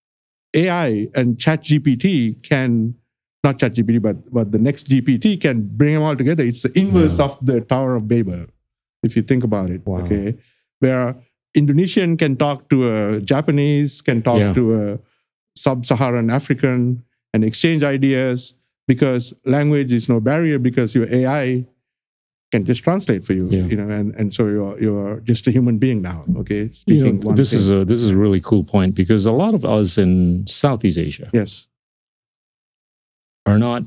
A I and ChatGPT can, not ChatGPT, but but the next G P T can bring them all together. It's the inverse yeah. of the Tower of Babel, if you think about it. Wow. Okay, where Indonesian can talk to a Japanese, can talk yeah. to a Sub-Saharan African, and exchange ideas, because language is no barrier, because your A I can just translate for you, yeah. you know, and, and so you're you're just a human being now, okay? Speaking you know, one this thing. is a this is a really cool point, because a lot of us in Southeast Asia, yes, are not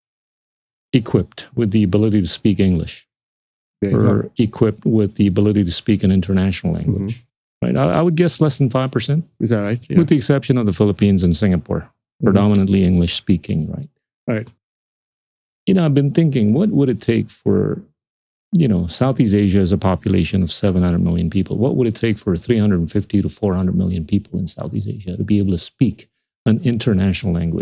equipped with the ability to speak English, or equipped with the ability to speak an international language. Mm-hmm. Right, I, I would guess less than five percent. Is that right? Yeah. With the exception of the Philippines and Singapore, mm-hmm. predominantly English speaking, right? Right. You know, I've been thinking, what would it take for, you know, Southeast Asia is a population of seven hundred million people. What would it take for three hundred fifty to four hundred million people in Southeast Asia to be able to speak an international language?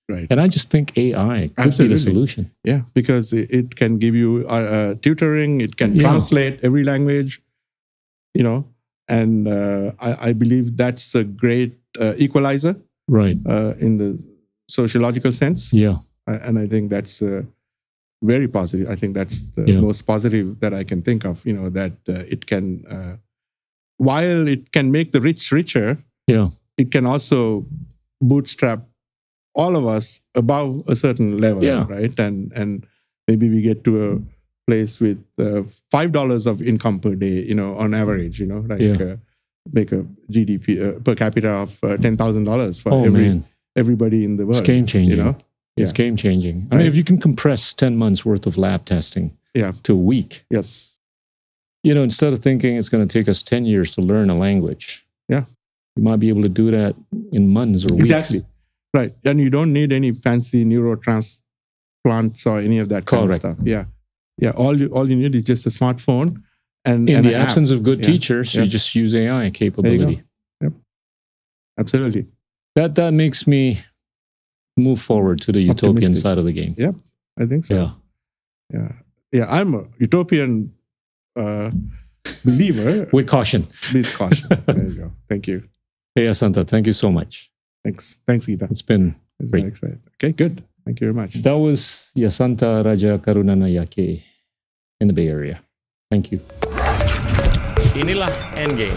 Right. And I just think A I could Absolutely. be the solution. Yeah, because it, it can give you uh, uh, tutoring, it can Yeah. translate every language, you know, and uh, I, I believe that's a great uh, equalizer, right? Uh, in the sociological sense. Yeah. Uh, and I think that's uh, very positive. I think that's the Yeah. most positive that I can think of, you know, that uh, it can, uh, while it can make the rich richer, Yeah. it can also bootstrap all of us above a certain level, Yeah. right? And and maybe we get to a place with uh, five dollars of income per day, you know, on average, you know, like Yeah. uh, make a G D P uh, per capita of uh, ten thousand dollars for Oh, every man. everybody in the world. It's game changing. You know? It's Yeah. game changing. I Right. mean, if you can compress ten months worth of lab testing Yeah. to a week, Yes. you know, instead of thinking it's going to take us ten years to learn a language, Yeah. you might be able to do that in months or weeks. Exactly. Right. And you don't need any fancy neurotransplants or any of that kind Correct. of stuff. Yeah. Yeah. All you all you need is just a smartphone and In and the an absence app. of good Yeah. teachers, you Yes. just use A I There you capability. go. Yep. Absolutely. That that makes me move forward to the utopian Optimistic. side of the game. Yep. I think so. Yeah. Yeah. Yeah. I'm a utopian uh, believer. With caution. With caution. There you go. Thank you. Hey, Yasantha, thank you so much. Thanks. Thanks, Gita. It's been It's great. very exciting. Okay, good. Thank you very much. That was Yasantha Rajakarunanayake in the Bay Area. Thank you. Inilah Endgame.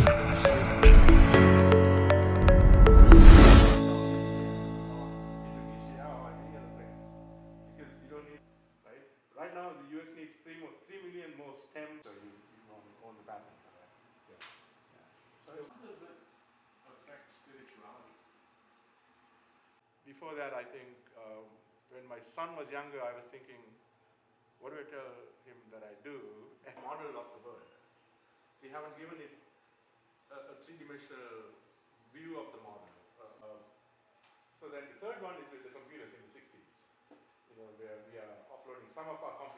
Right now, the U S needs three more, three million more stems. So you, you own, own the patent for that. Yeah. Yeah. So how does it affect spirituality? Before that, I think um, when my son was younger, I was thinking, what do I tell him that I do? A model of the world. We haven't given it a, a three-dimensional view of the model. Uh, uh, so then the third one is with the computers in the sixties, you know, where we are offloading some of our computers.